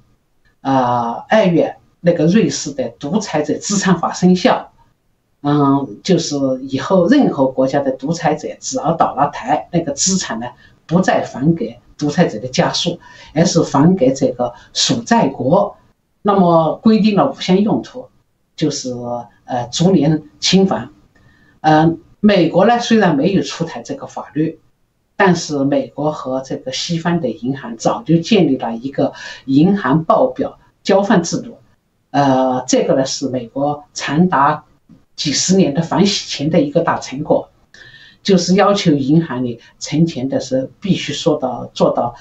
2月那个瑞士的独裁者资产法生效，就是以后任何国家的独裁者只要倒了台，那个资产呢不再还给独裁者的家属，而是还给这个属债国。那么规定了5项用途，就是逐年清还。美国呢虽然没有出台这个法律，但是美国和这个西方的银行早就建立了一个银行报表交换制度。这个呢是美国长达几十年的反洗钱的一个大成果，就是要求银行里存钱的时候必须做到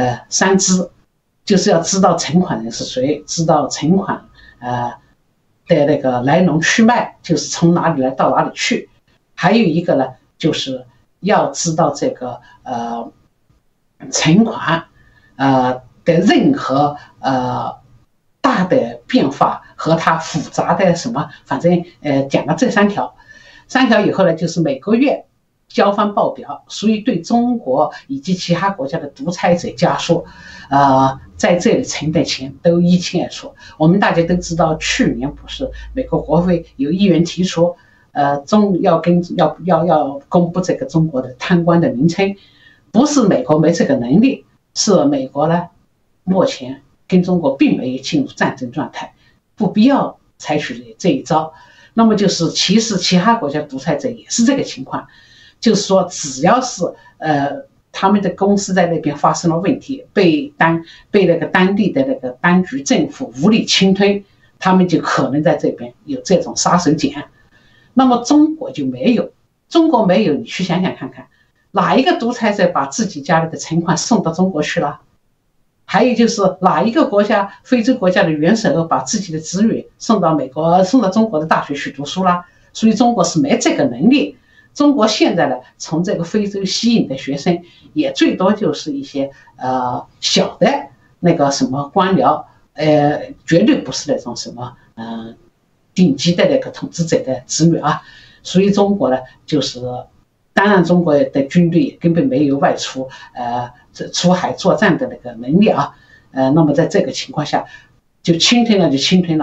3知，就是要知道存款人是谁，知道存款的那个来龙去脉，就是从哪里来到哪里去。还有一个呢，就是要知道这个存款的任何大的变化和它复杂的什么，反正讲了这3条以后呢，就是每个月交换报表，所以对中国以及其他国家的独裁者家属在这里存的钱都一清二楚。我们大家都知道，去年不是美国国会有议员提出要公布这个中国的贪官的名称，不是美国没这个能力，是美国呢目前跟中国并没有进入战争状态，不必要采取这一招。那么就是其实其他国家独裁者也是这个情况，就是说只要是他们的公司在那边发生了问题，被那个当地的那个当局政府无力侵吞，他们就可能在这边有这种杀手锏。那么中国就没有，你去想想看看，哪一个独裁者把自己家里的存款送到中国去了？还有就是哪一个国家，非洲国家的元首把自己的子女送到中国的大学去读书了？所以中国是没这个能力。中国现在呢，从这个非洲吸引的学生，也最多就是一些小的那个什么官僚，绝对不是那种什么顶级的那个统治者的子女啊。所以中国呢，就是当然中国的军队根本没有外出出海作战的那个能力啊。那么在这个情况下，就侵吞了，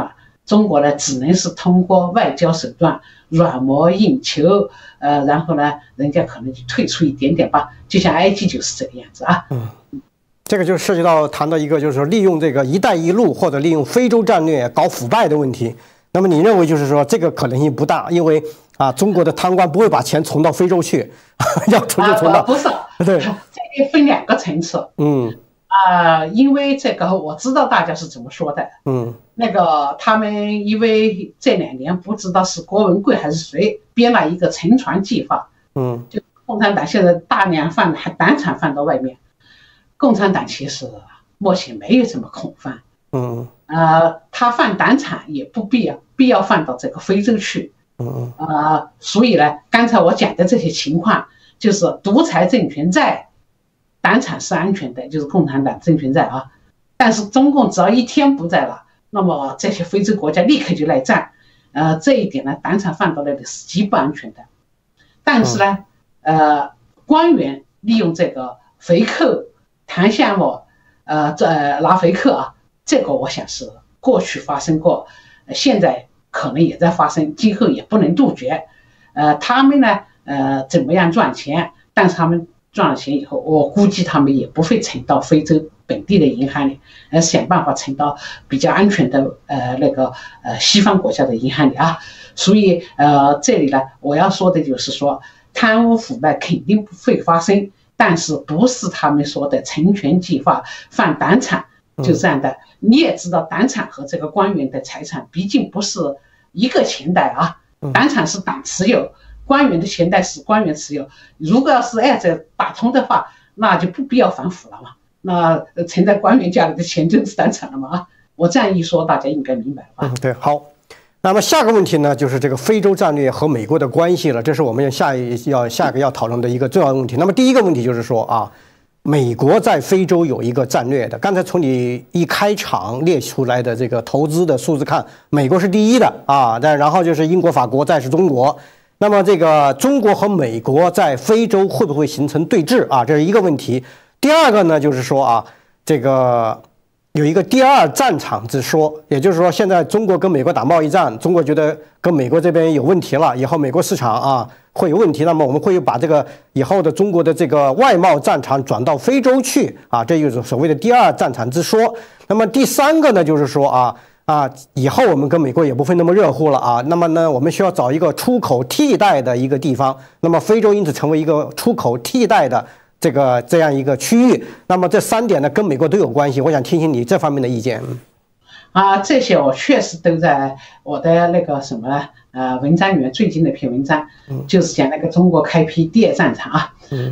中国呢只能是通过外交手段软磨硬球，然后呢，人家可能就退出一点点吧，就像埃及就是这个样子啊。
这个就涉及到谈到一个就是说利用这个"一带一路"或者利用非洲战略搞腐败的问题。那么你认为就是说这个可能性不大，因为中国的贪官不会把钱存到非洲去，要存就存到。
不是，
对，
这个分2个层次。因为这个我知道大家是怎么说的。那个他们因为这2年不知道是郭文贵还是谁编了一个沉船计划。就共产党现在大量放胆产放到外面。共产党其实目前没有这么恐放，他放胆产也不必要放到这个非洲去，所以呢，刚才我讲的这些情况，就是独裁政权在，胆产是安全的，就是共产党政权在啊，但是中共只要一天不在了，那么这些非洲国家立刻就来战，这一点呢，胆产放到那里是极不安全的，但是呢，官员利用这个回扣。谈项目，拿回扣这个我想是过去发生过，现在可能也在发生，今后也不能杜绝。他们呢，怎么样赚钱？但是他们赚了钱以后，我估计他们也不会存到非洲本地的银行里，而想办法存到比较安全的西方国家的银行里啊。所以这里呢，我要说的就是说，贪污腐败肯定不会发生。但是不是他们说的成全计划放胆产就这样的？你也知道，胆产和这个官员的财产毕竟不是一个钱袋啊。胆产是党持有，官员的钱袋是官员持有。如果要是按这打通的话，那就不必要反腐了嘛。那存在官员家里的钱就是胆产了嘛？我这样一说，大家应该明白了吧？
对，好。那么下个问题呢，就是这个非洲战略和美国的关系了，这是我们下一个要讨论的一个重要的问题。那么第一个问题就是说美国在非洲有一个战略的。刚才从你一开场列出来的这个投资的数字看，美国是第一的然后就是英国、法国，再是中国。那么这个中国和美国在非洲会不会形成对峙这是一个问题。第二个呢，就是说这个。有一个第2战场之说，也就是说，现在中国跟美国打贸易战，中国觉得跟美国这边有问题了，以后美国市场会有问题，那么我们会把这个以后的中国的这个外贸战场转到非洲去这就是所谓的第2战场之说。那么第3个呢，就是说以后我们跟美国也不会那么热乎了那么呢，我们需要找一个出口替代的一个地方，那么非洲因此成为一个出口替代的。这样一个区域，那么这3点呢，跟美国都有关系。我想听听你这方面的意见。
这些我确实都在我的那个什么文章里面，最近那篇文章，就是讲那个中国开辟第2战场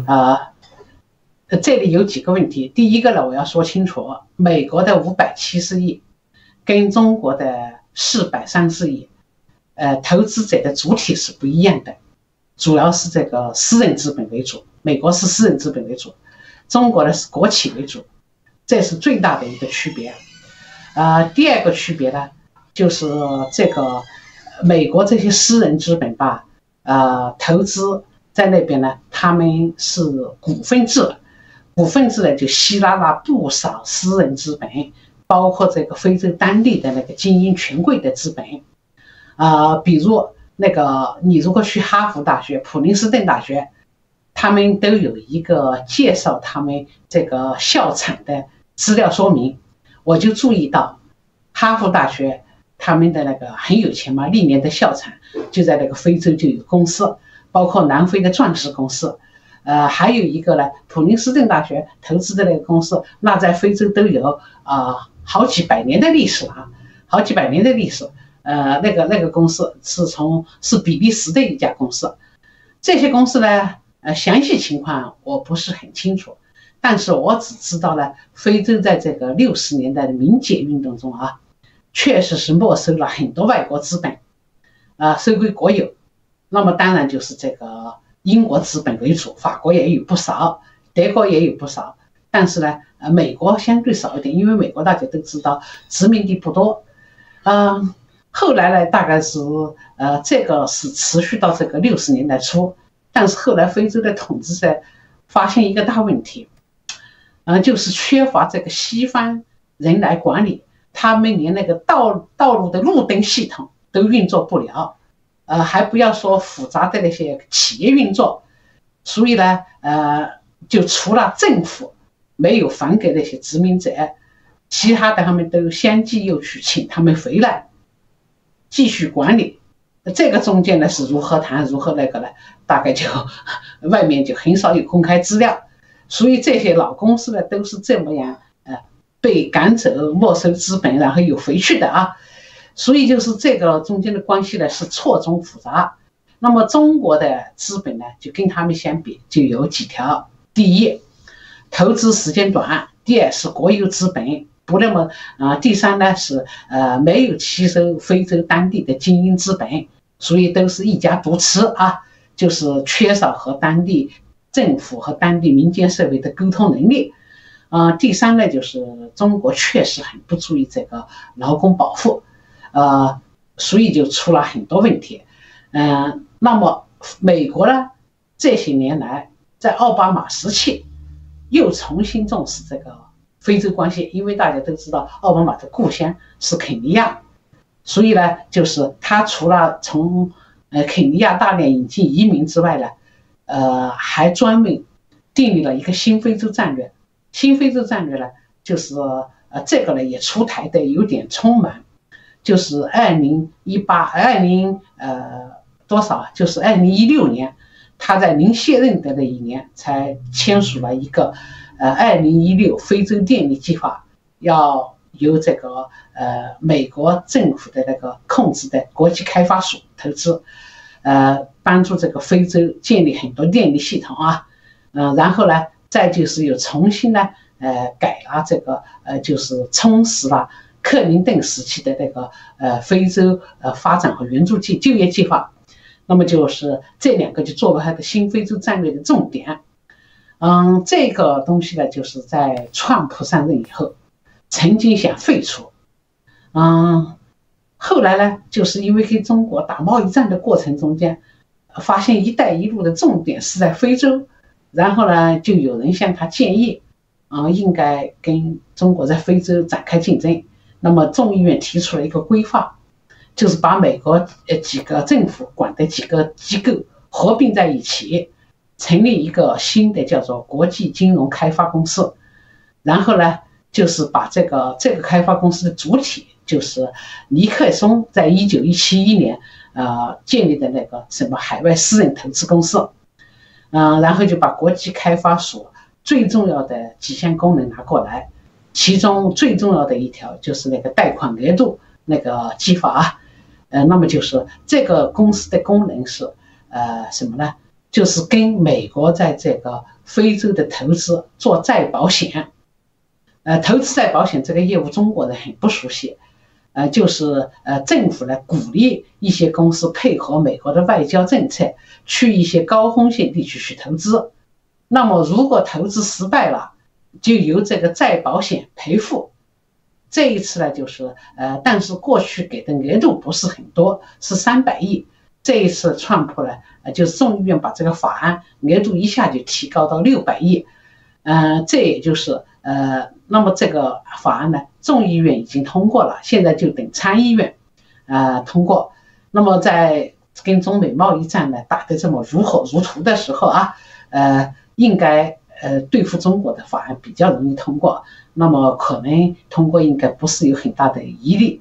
这里有几个问题。第一个呢，我要说清楚，美国的570亿跟中国的430亿，投资者的主体是不一样的，主要是这个私人资本为主。美国是私人资本为主，中国呢是国企为主，这是最大的一个区别。第2个区别呢，就是这个美国这些私人资本吧，投资在那边呢，他们是股份制，股份制呢就吸纳了不少私人资本，包括这个非洲当地的那个精英权贵的资本，比如那个你如果去哈佛大学、普林斯顿大学。他们都有一个介绍他们这个校产的资料说明，我就注意到哈佛大学他们的那个很有钱嘛，历年的校产就在那个非洲就有公司，包括南非的钻石公司，还有一个呢，普林斯顿大学投资的那个公司，那在非洲都有好几百年的历史好几百年的历史，那个公司是比利时的一家公司，这些公司呢。详细情况我不是很清楚，但是我只知道呢，非洲在这个60年代的民解运动中确实是没收了很多外国资本，收归国有。那么当然就是这个英国资本为主，法国也有不少，德国也有不少，但是呢，美国相对少一点，因为美国大家都知道殖民地不多。后来呢，大概是这个是持续到这个60年代初。但是后来非洲的统治者发现一个大问题，就是缺乏这个西方人来管理， 他们连那个道路的路灯系统都运作不了，还不要说复杂的那些企业运作。所以呢，就除了政府没有还给那些殖民者，其他的他们都相继又去请他们回来继续管理。这个中间呢是如何谈如何那个呢？大概就外面就很少有公开资料。所以这些老公司呢都是这么样被赶走、没收资本，然后又回去的啊。所以就是这个中间的关系呢是错综复杂。那么中国的资本呢，就跟他们相比就有几条：第一，投资时间短；第二是国有资本不那么第三呢是没有吸收非洲当地的精英资本，所以都是一家独吃啊，就是缺少和当地政府和当地民间社会的沟通能力。第三呢就是中国确实很不注意这个劳工保护，所以就出了很多问题。那么美国呢，这些年来在奥巴马时期又重新重视这个非洲关系，因为大家都知道奥巴马的故乡是肯尼亚，所以呢，就是他除了从肯尼亚大量引进移民之外呢，还专门订立了一个新非洲战略。新非洲战略呢，就是这个呢也出台的有点匆忙，就是就是2016年，他在临卸任的那一年才签署了一个2016非洲电力计划，要由这个美国政府的那个控制的国际开发署投资，帮助这个非洲建立很多电力系统啊，然后呢，再就是又重新呢改了这个就是充实了克林顿时期的那个非洲发展和援助就业计划。那么就是这两个就作为他的新非洲战略的重点。这个东西呢，就是在川普上任以后，曾经想废除，后来呢，就是因为跟中国打贸易战的过程中间，发现“一带一路”的重点是在非洲，然后呢，就有人向他建议，应该跟中国在非洲展开竞争。那么众议院提出了一个规划，就是把美国几个政府管的几个机构合并在一起，成立一个新的叫做国际金融开发公司。然后呢，就是把这个开发公司的主体就是尼克松在1971年建立的那个什么海外私人投资公司，然后就把国际开发署最重要的几项功能拿过来，其中最重要的一条就是那个贷款额度那个计划啊。那么就是这个公司的功能是什么呢？就是跟美国在这个非洲的投资做再保险。投资再保险这个业务中国人很不熟悉，就是政府呢鼓励一些公司配合美国的外交政策，去一些高风险地区去投资。那么如果投资失败了，就由这个再保险赔付。这一次呢，就是但是过去给的额度不是很多，是300亿。这一次川普呢，就是众议院把这个法案额度一下就提高到600亿。这也就是那么这个法案呢，众议院已经通过了，现在就等参议院通过。那么在跟中美贸易战呢打得这么如火如荼的时候啊，应该对付中国的法案比较容易通过。那么可能通过应该不是有很大的疑虑。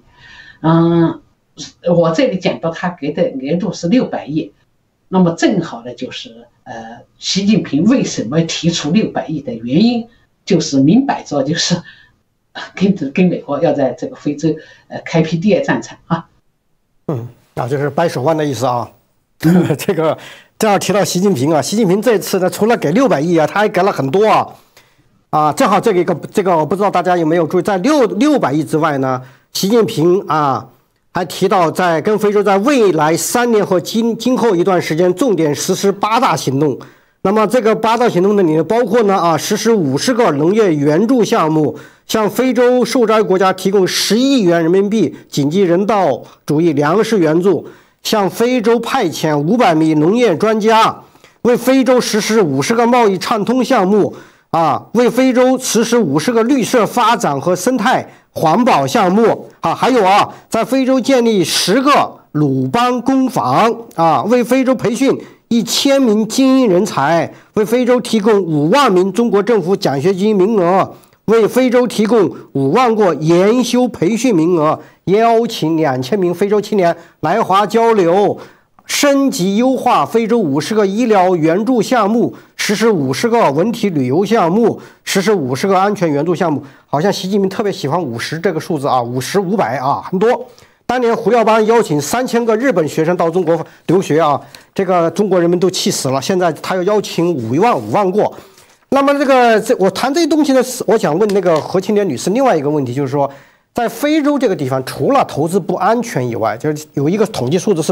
我这里讲到他给的额度是600亿，那么正好呢就是习近平为什么提出600亿的原因，就是明摆着就是跟美国要在这个非洲开辟第二战场啊。
就是掰手腕的意思啊。这个正好提到习近平啊，习近平这次呢除了给600亿啊，他还给了很多正好这个我不知道大家有没有注意，在600亿之外呢，习近平还提到在跟非洲在未来3年和今后一段时间重点实施8大行动。那么这个8大行动的里面包括呢实施50个农业援助项目，向非洲受灾国家提供10亿元人民币紧急人道主义粮食援助，向非洲派遣500名农业专家，为非洲实施50个贸易畅通项目为非洲实施50个绿色发展和生态环保项目啊，还有啊，在非洲建立10个鲁班工坊啊，为非洲培训1000名精英人才，为非洲提供5万名中国政府奖学金名额，为非洲提供5万个研修培训名额，邀请2000名非洲青年来华交流。升级优化非洲50个医疗援助项目，实施50个文体旅游项目，实施50个安全援助项目。好像习近平特别喜欢50这个数字啊，50、500啊，很多。当年胡耀邦邀请3000个日本学生到中国留学啊，这个中国人民都气死了。现在他要邀请5万个。那么我谈这些东西呢，我想问那个何青莲女士另外一个问题，就是说，在非洲这个地方，除了投资不安全以外，就是有一个统计数字是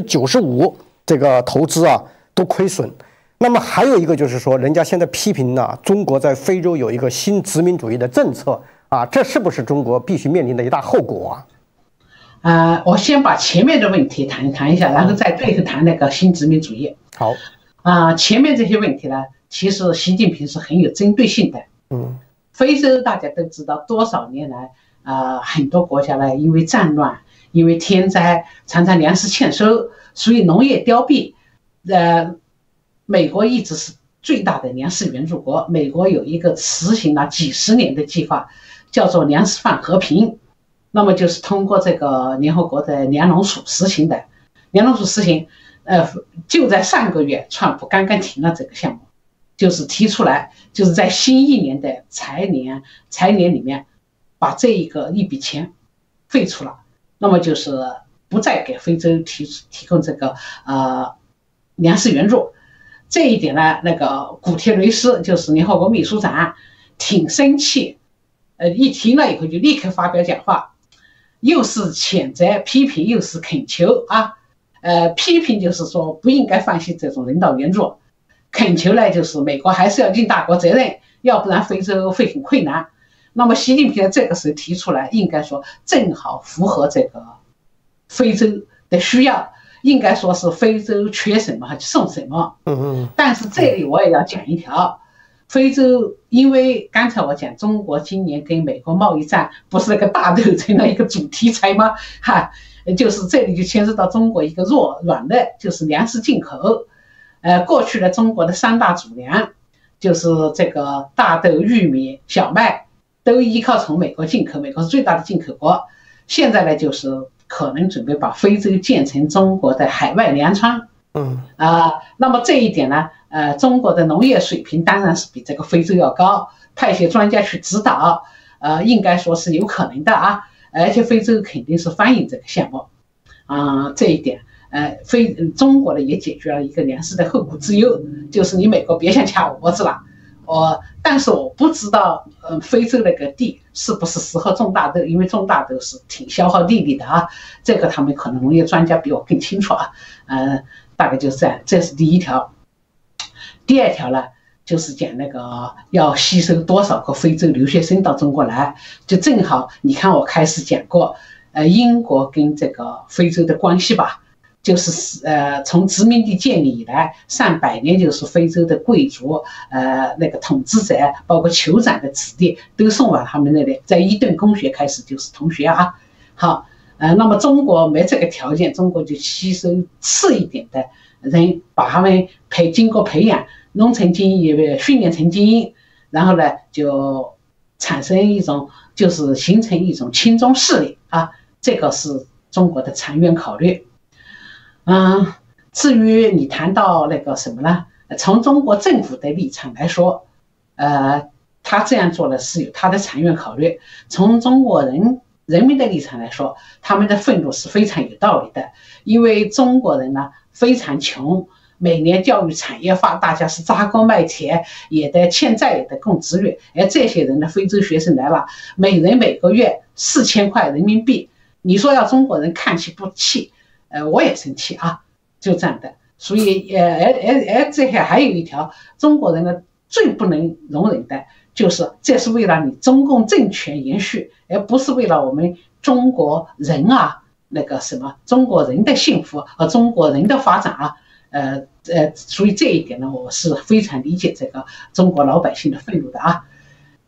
95%这个投资啊都亏损。那么还有一个就是说，人家现在批评呢，中国在非洲有一个新殖民主义的政策啊，这是不是中国必须面临的一大后果
啊？我先把前面的问题谈一下，然后再最后谈那个新殖民主义。
好，
前面这些问题呢，其实习近平是很有针对性的。非洲大家都知道，多少年来。很多国家呢，因为战乱，因为天灾，常常粮食欠收，所以农业凋敝。美国一直是最大的粮食援助国。美国有一个实行了几十年的计划，叫做粮食饭和平。那么就是通过这个联合国的粮农署实行的。粮农署实行，就在上个月，川普刚刚停了这个项目，就是提出来，就是在新一年的财年里面。把这一笔钱废除了，那么就是不再给非洲提供这个粮食援助。这一点呢，那个古特雷斯就是联合国秘书长挺生气，一听了以后就立刻发表讲话，又是谴责批评，又是恳求啊。批评就是说不应该放弃这种人道援助，恳求呢就是美国还是要尽大国责任，要不然非洲会很困难。那么习近平这个时候提出来，应该说正好符合这个非洲的需要，应该说是非洲缺什么就送什么。但是这里我也要讲一条，非洲因为刚才我讲中国今年跟美国贸易战不是那个大斗争的一个主题材吗？就是这里就牵涉到中国一个软的，就是粮食进口。过去的中国的3大主粮就是这个大豆、玉米、小麦。都依靠从美国进口，美国是最大的进口国。现在呢，就是可能准备把非洲建成中国的海外粮仓。那么这一点呢，中国的农业水平当然是比这个非洲要高，派些专家去指导，应该说是有可能的啊。而且非洲肯定是欢迎这个项目，这一点，中国呢也解决了一个粮食的后顾之忧，就是你美国别想掐我脖子了。但是我不知道，非洲那个地是不是适合种大豆，因为种大豆是挺消耗地力的啊。这个他们可能农业专家比我更清楚啊。大概就是这样，这是第一条。第二条呢，就是讲那个要吸收多少个非洲留学生到中国来，就正好你看我开始讲过，英国跟这个非洲的关系吧。就是从殖民地建立以来上百年，就是非洲的贵族那个统治者，包括酋长的子弟都送往他们那里，在伊顿公学开始就是同学啊。好，那么中国没这个条件，中国就吸收次一点的人，把他们经过培养弄成精英，训练成精英，然后呢就产生一种就是形成一种亲中势力啊，这个是中国的长远考虑。至于你谈到那个什么呢？从中国政府的立场来说，他这样做呢是有他的长远考虑。从中国人民的立场来说，他们的愤怒是非常有道理的。因为中国人呢非常穷，每年教育产业化，大家是扎锅卖铁，也得欠债，也得供子女。而这些人的非洲学生来了，每人每个月4000块人民币，你说要中国人看气不气？我也生气啊，就这样的。所以这些还有一条，中国人呢最不能容忍的就是这是为了你中共政权延续，而不是为了我们中国人啊那个什么中国人的幸福和中国人的发展啊。所以这一点呢，我是非常理解这个中国老百姓的愤怒的啊。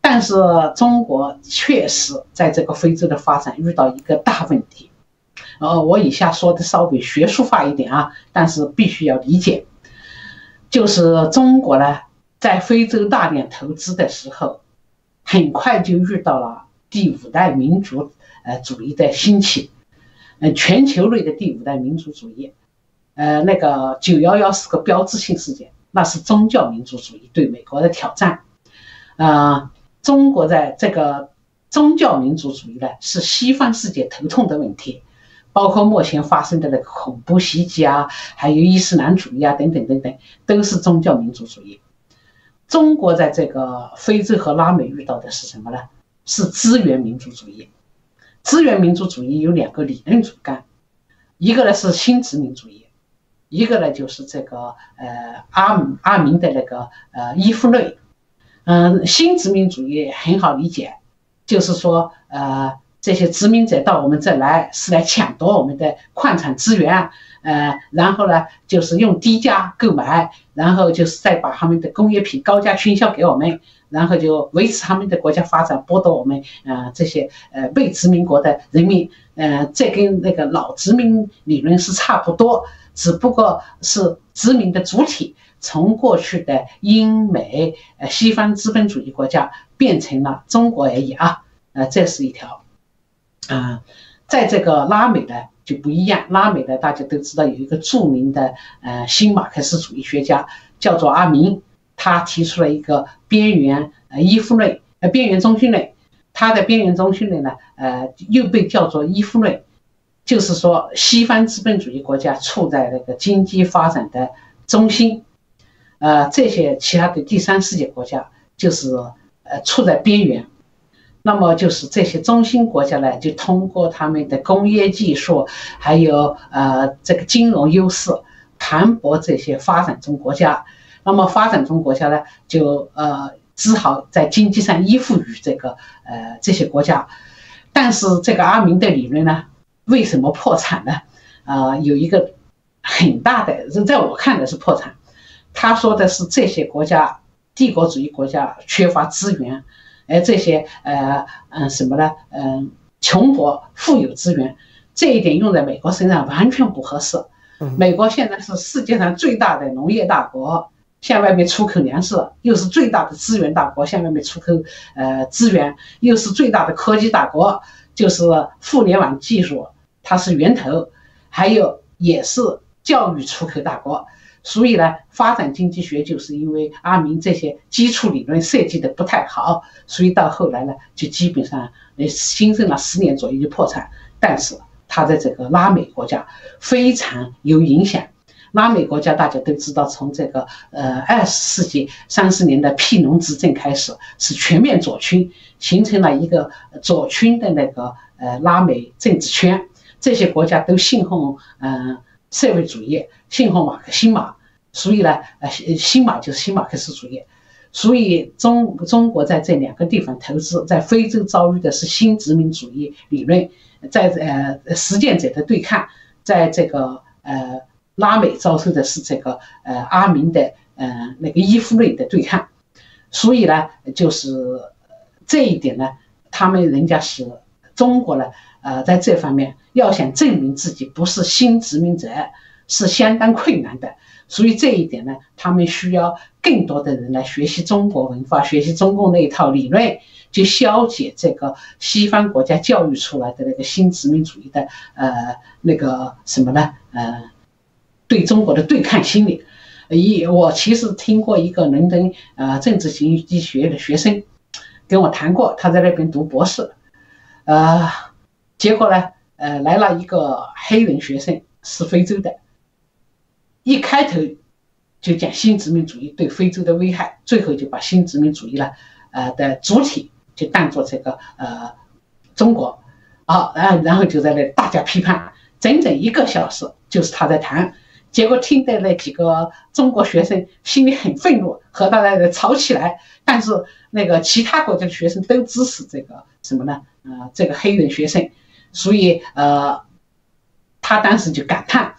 但是中国确实在这个非洲的发展遇到一个大问题。我以下说的稍微学术化一点啊，但是必须要理解，就是中国呢在非洲大量投资的时候，很快就遇到了第五代民族主义的兴起，全球类的第五代民族主义，那个911是个标志性事件，那是宗教民族主义对美国的挑战，中国在这个宗教民族主义呢是西方世界头痛的问题，包括目前发生的那个恐怖袭击啊，还有伊斯兰主义啊等等等等，都是宗教民族主义。中国在这个非洲和拉美遇到的是什么呢？是资源民族主义。资源民族主义有2个理论主干，一个呢是新殖民主义，一个呢就是这个阿明的那个依附论。新殖民主义很好理解，就是说这些殖民者到我们这来是来抢夺我们的矿产资源，然后呢就是用低价购买，然后就是再把他们的工业品高价倾销给我们，然后就维持他们的国家发展，剥夺我们这些被殖民国的人民。这跟那个老殖民理论是差不多，只不过是殖民的主体从过去的英美西方资本主义国家变成了中国而已啊。这是一条。在这个拉美呢就不一样，拉美呢大家都知道有一个著名的新马克思主义学家叫做阿明，他提出了一个边缘依附论，边缘中心论。他的边缘中心论呢又被叫做依附论，就是说西方资本主义国家处在那个经济发展的中心，这些其他的第三世界国家就是处在边缘。那么就是这些中心国家呢，就通过他们的工业技术，还有这个金融优势，盘剥这些发展中国家。那么发展中国家呢，就只好在经济上依附于这些国家。但是这个阿明的理论呢，为什么破产呢？有一个很大的，在我看的是破产。他说的是这些国家，帝国主义国家缺乏资源。这些什么呢？穷国富有资源，这一点用在美国身上完全不合适。美国现在是世界上最大的农业大国，向外面出口粮食，又是最大的资源大国，向外面出口资源，又是最大的科技大国，就是互联网技术它是源头，还有也是教育出口大国。所以呢，发展经济学就是因为阿明这些基础理论设计的不太好，所以到后来呢，就基本上兴盛了10年左右就破产。但是他在这个拉美国家非常有影响。拉美国家大家都知道，从这个20世纪30年的庇农执政开始，是全面左倾，形成了一个左倾的那个拉美政治圈。这些国家都信奉社会主义，信奉新马，所以呢，新马就是新马克思主义。所以中国在这2个地方投资，在非洲遭遇的是新殖民主义理论，在实践者的对抗，在这个拉美遭受的是这个阿明的那个依附论的对抗。所以呢，就是这一点呢，人家是中国呢，在这方面要想证明自己不是新殖民者是相当困难的。所以这一点呢，他们需要更多的人来学习中国文化，学习中共那一套理论，就消解这个西方国家教育出来的那个新殖民主义的那个什么呢？对中国的对抗心理。我其实听过一个伦敦政治经济学的学生跟我谈过，他在那边读博士，结果呢，来了一个黑人学生，是非洲的，一开头就讲新殖民主义对非洲的危害，最后就把新殖民主义的主体就当作这个中国然后就在那大家批判，整整1个小时就是他在谈。结果听的那几个中国学生心里很愤怒，和他在吵起来。但是那个其他国家的学生都支持这个什么呢？这个黑人学生，所以他当时就感叹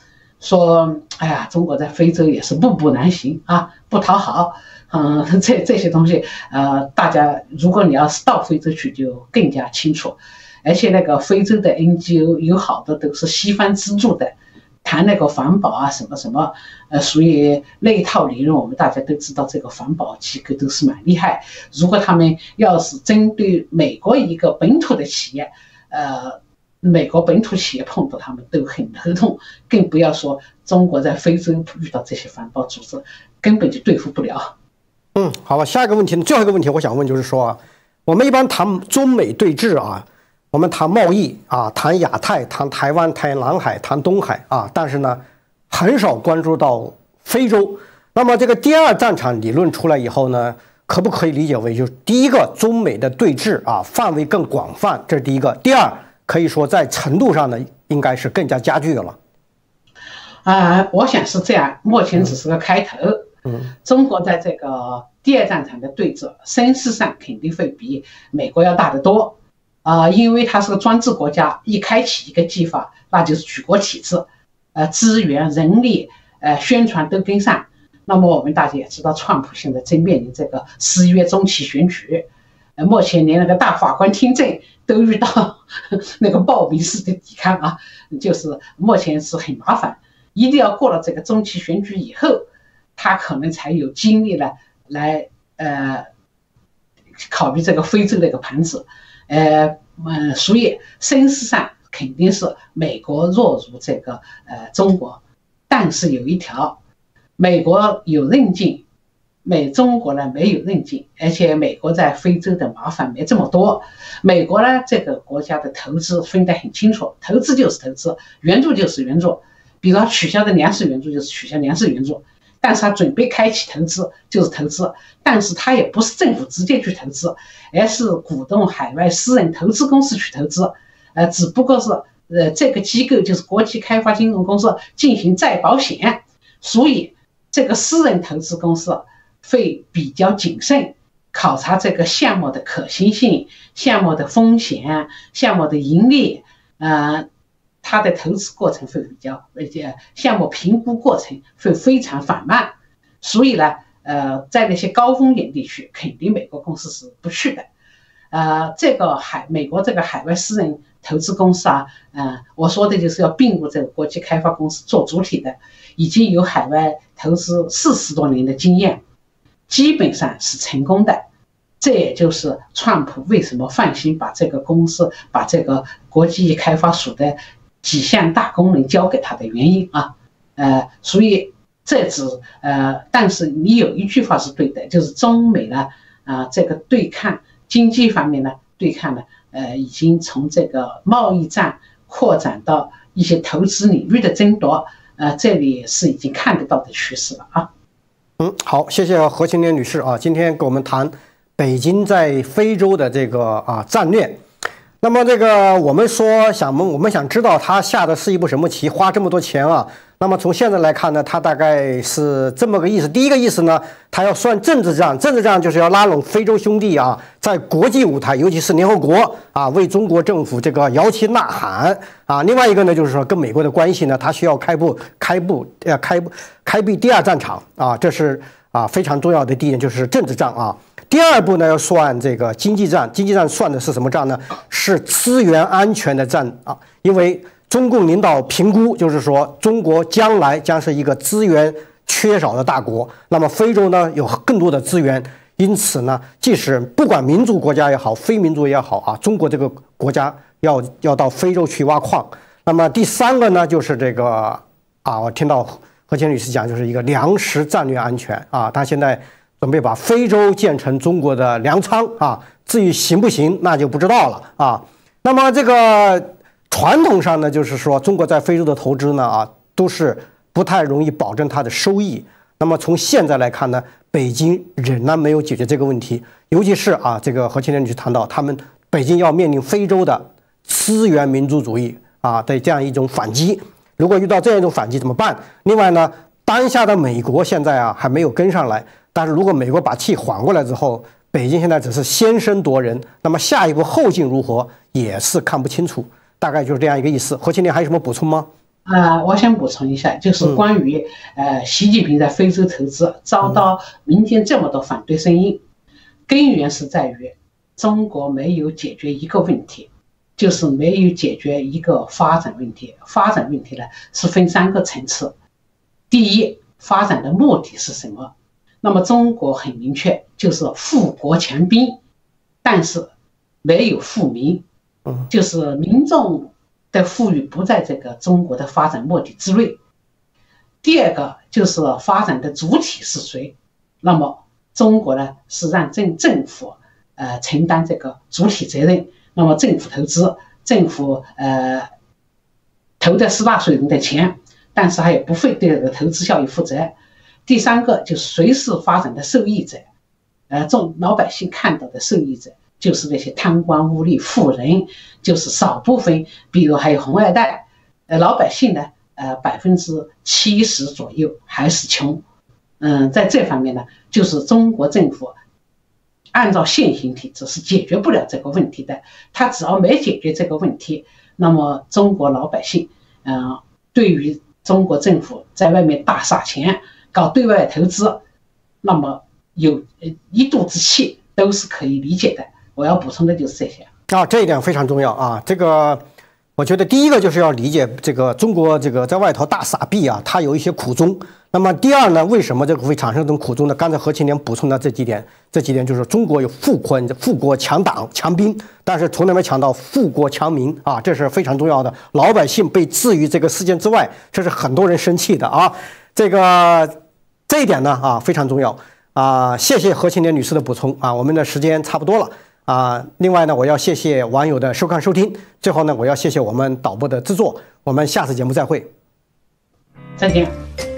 说，哎呀，中国在非洲也是步步难行啊，不讨好。这些东西，大家如果你要是到非洲去，就更加清楚。而且那个非洲的 NGO 有好多都是西方资助的，谈那个环保啊什么什么，所以那一套理论我们大家都知道，这个环保机构都是蛮厉害。如果他们要是针对美国一个本土的企业，美国本土企业碰到他们都很头痛，更不要说中国在非洲遇到这些环保组织，根本就对付不了。
好了，下一个问题，最后一个问题，我想问就是说，我们一般谈中美对峙啊，我们谈贸易啊，谈亚太，谈台湾，谈南海，谈东海啊，但是呢，很少关注到非洲。那么这个第二战场理论出来以后呢，可不可以理解为就是第一个中美的对峙啊，范围更广泛，这是第一个。第二，可以说在程度上呢，应该是更加加剧了。
我想是这样，目前只是个开头。中国在这个第二战场的对峙，声势上肯定会比美国要大得多因为它是个专制国家，一开启一个计划，那就是举国体制，资源、人力、宣传都跟上。那么我们大家也知道，川普现在正面临这个11月中期选举，目前连那个大法官听证都遇到那个暴民式的抵抗啊，就是目前是很麻烦，一定要过了这个中期选举以后，他可能才有精力呢来考虑这个非洲那个盘子，所以声势上肯定是美国弱如这个中国，但是有一条，美国有韧劲，中国呢没有韧劲，而且美国在非洲的麻烦没这么多。美国呢这个国家的投资分得很清楚，投资就是投资，援助就是援助，比如取消的粮食援助就是取消粮食援助。但是他准备开启投资就是投资，但是他也不是政府直接去投资，而是鼓动海外私人投资公司去投资，只不过是这个机构就是国际开发金融公司进行再保险，所以这个私人投资公司会比较谨慎考察这个项目的可行性、项目的风险、项目的盈利，它的投资过程会比较，项目评估过程会非常缓慢，所以呢，在那些高风险地区，肯定美国公司是不去的。这个美国这个海外私人投资公司啊，我说的就是要并入这个国际开发公司做主体的，已经有海外投资40多年的经验，基本上是成功的。这也就是川普为什么放心把这个公司、把这个国际开发署的几项大功能交给他的原因啊。所以这但是你有一句话是对的，就是中美呢这个对抗经济方面呢对抗呢已经从这个贸易战扩展到一些投资领域的争夺，这里是已经看得到的趋势了啊。
好，谢谢何青莲女士啊，今天给我们谈北京在非洲的这个战略。那么这个我们想知道他下的是一步什么棋，花这么多钱啊。那么从现在来看呢，他大概是这么个意思。第一个意思呢，他要算政治战，政治战就是要拉拢非洲兄弟啊，在国际舞台，尤其是联合国啊，为中国政府这个摇旗呐喊啊。另外一个呢，就是说跟美国的关系呢，他需要开辟第二战场啊，这是非常重要的第一点，就是政治战啊。第二步呢，要算这个经济战，经济战算的是什么战呢？是资源安全的战啊，因为中共领导评估，就是说中国将来将是一个资源缺少的大国，那么非洲呢有更多的资源，因此呢，即使不管民主国家也好，非民主也好啊，中国这个国家要到非洲去挖矿。那么第三个呢，就是这个我听到何千女士讲，就是一个粮食战略安全啊，他现在准备把非洲建成中国的粮仓啊，至于行不行，那就不知道了啊。那么这个传统上呢，就是说中国在非洲的投资呢都是不太容易保证它的收益。那么从现在来看呢，北京仍然没有解决这个问题，尤其是这个何青莲女士谈到，北京要面临非洲的资源民族主义的这样一种反击。如果遇到这样一种反击怎么办？另外呢，当下的美国现在还没有跟上来。但是如果美国把气缓过来之后，北京现在只是先声夺人，那么下一步后劲如何也是看不清楚，大概就是这样一个意思。何青莲还有什么补充吗？
我想补充一下，就是关于习近平在非洲投资遭到民间这么多反对声音，根源是在于中国没有解决一个问题，就是没有解决一个发展问题。发展问题呢是分3个层次。第一，发展的目的是什么？那么中国很明确，就是富国强兵，但是没有富民，就是民众的富裕不在这个中国的发展目的之内。第二个就是发展的主体是谁？那么中国呢是让政府承担这个主体责任，那么政府投资，政府投的是纳税人的钱，但是还有不会对这个投资效益负责。第3个就是谁是发展的受益者？老百姓看到的受益者就是那些贪官污吏、富人，就是少部分，比如还有红二代。老百姓呢，70%左右还是穷。在这方面呢，就是中国政府按照现行体制是解决不了这个问题的。他只要没解决这个问题，那么中国老百姓，对于中国政府在外面大撒钱，搞对外投资，那么有一肚子气都是可以理解的。我要补充的就是这些。
这一点非常重要啊。这个我觉得第一个就是要理解这个中国这个在外头大撒币啊，它有一些苦衷。那么第二呢，为什么这个会产生这种苦衷呢？刚才何青年补充的这几点就是中国有富国强党强兵，但是从来没强到富国强民啊，这是非常重要的。老百姓被置于这个事件之外，这是很多人生气的啊。这一点呢非常重要啊。谢谢何青年女士的补充啊，我们的时间差不多了啊。另外呢，我要谢谢网友的收看收听，最后呢，我要谢谢我们导播的制作。我们下次节目再会，
再见。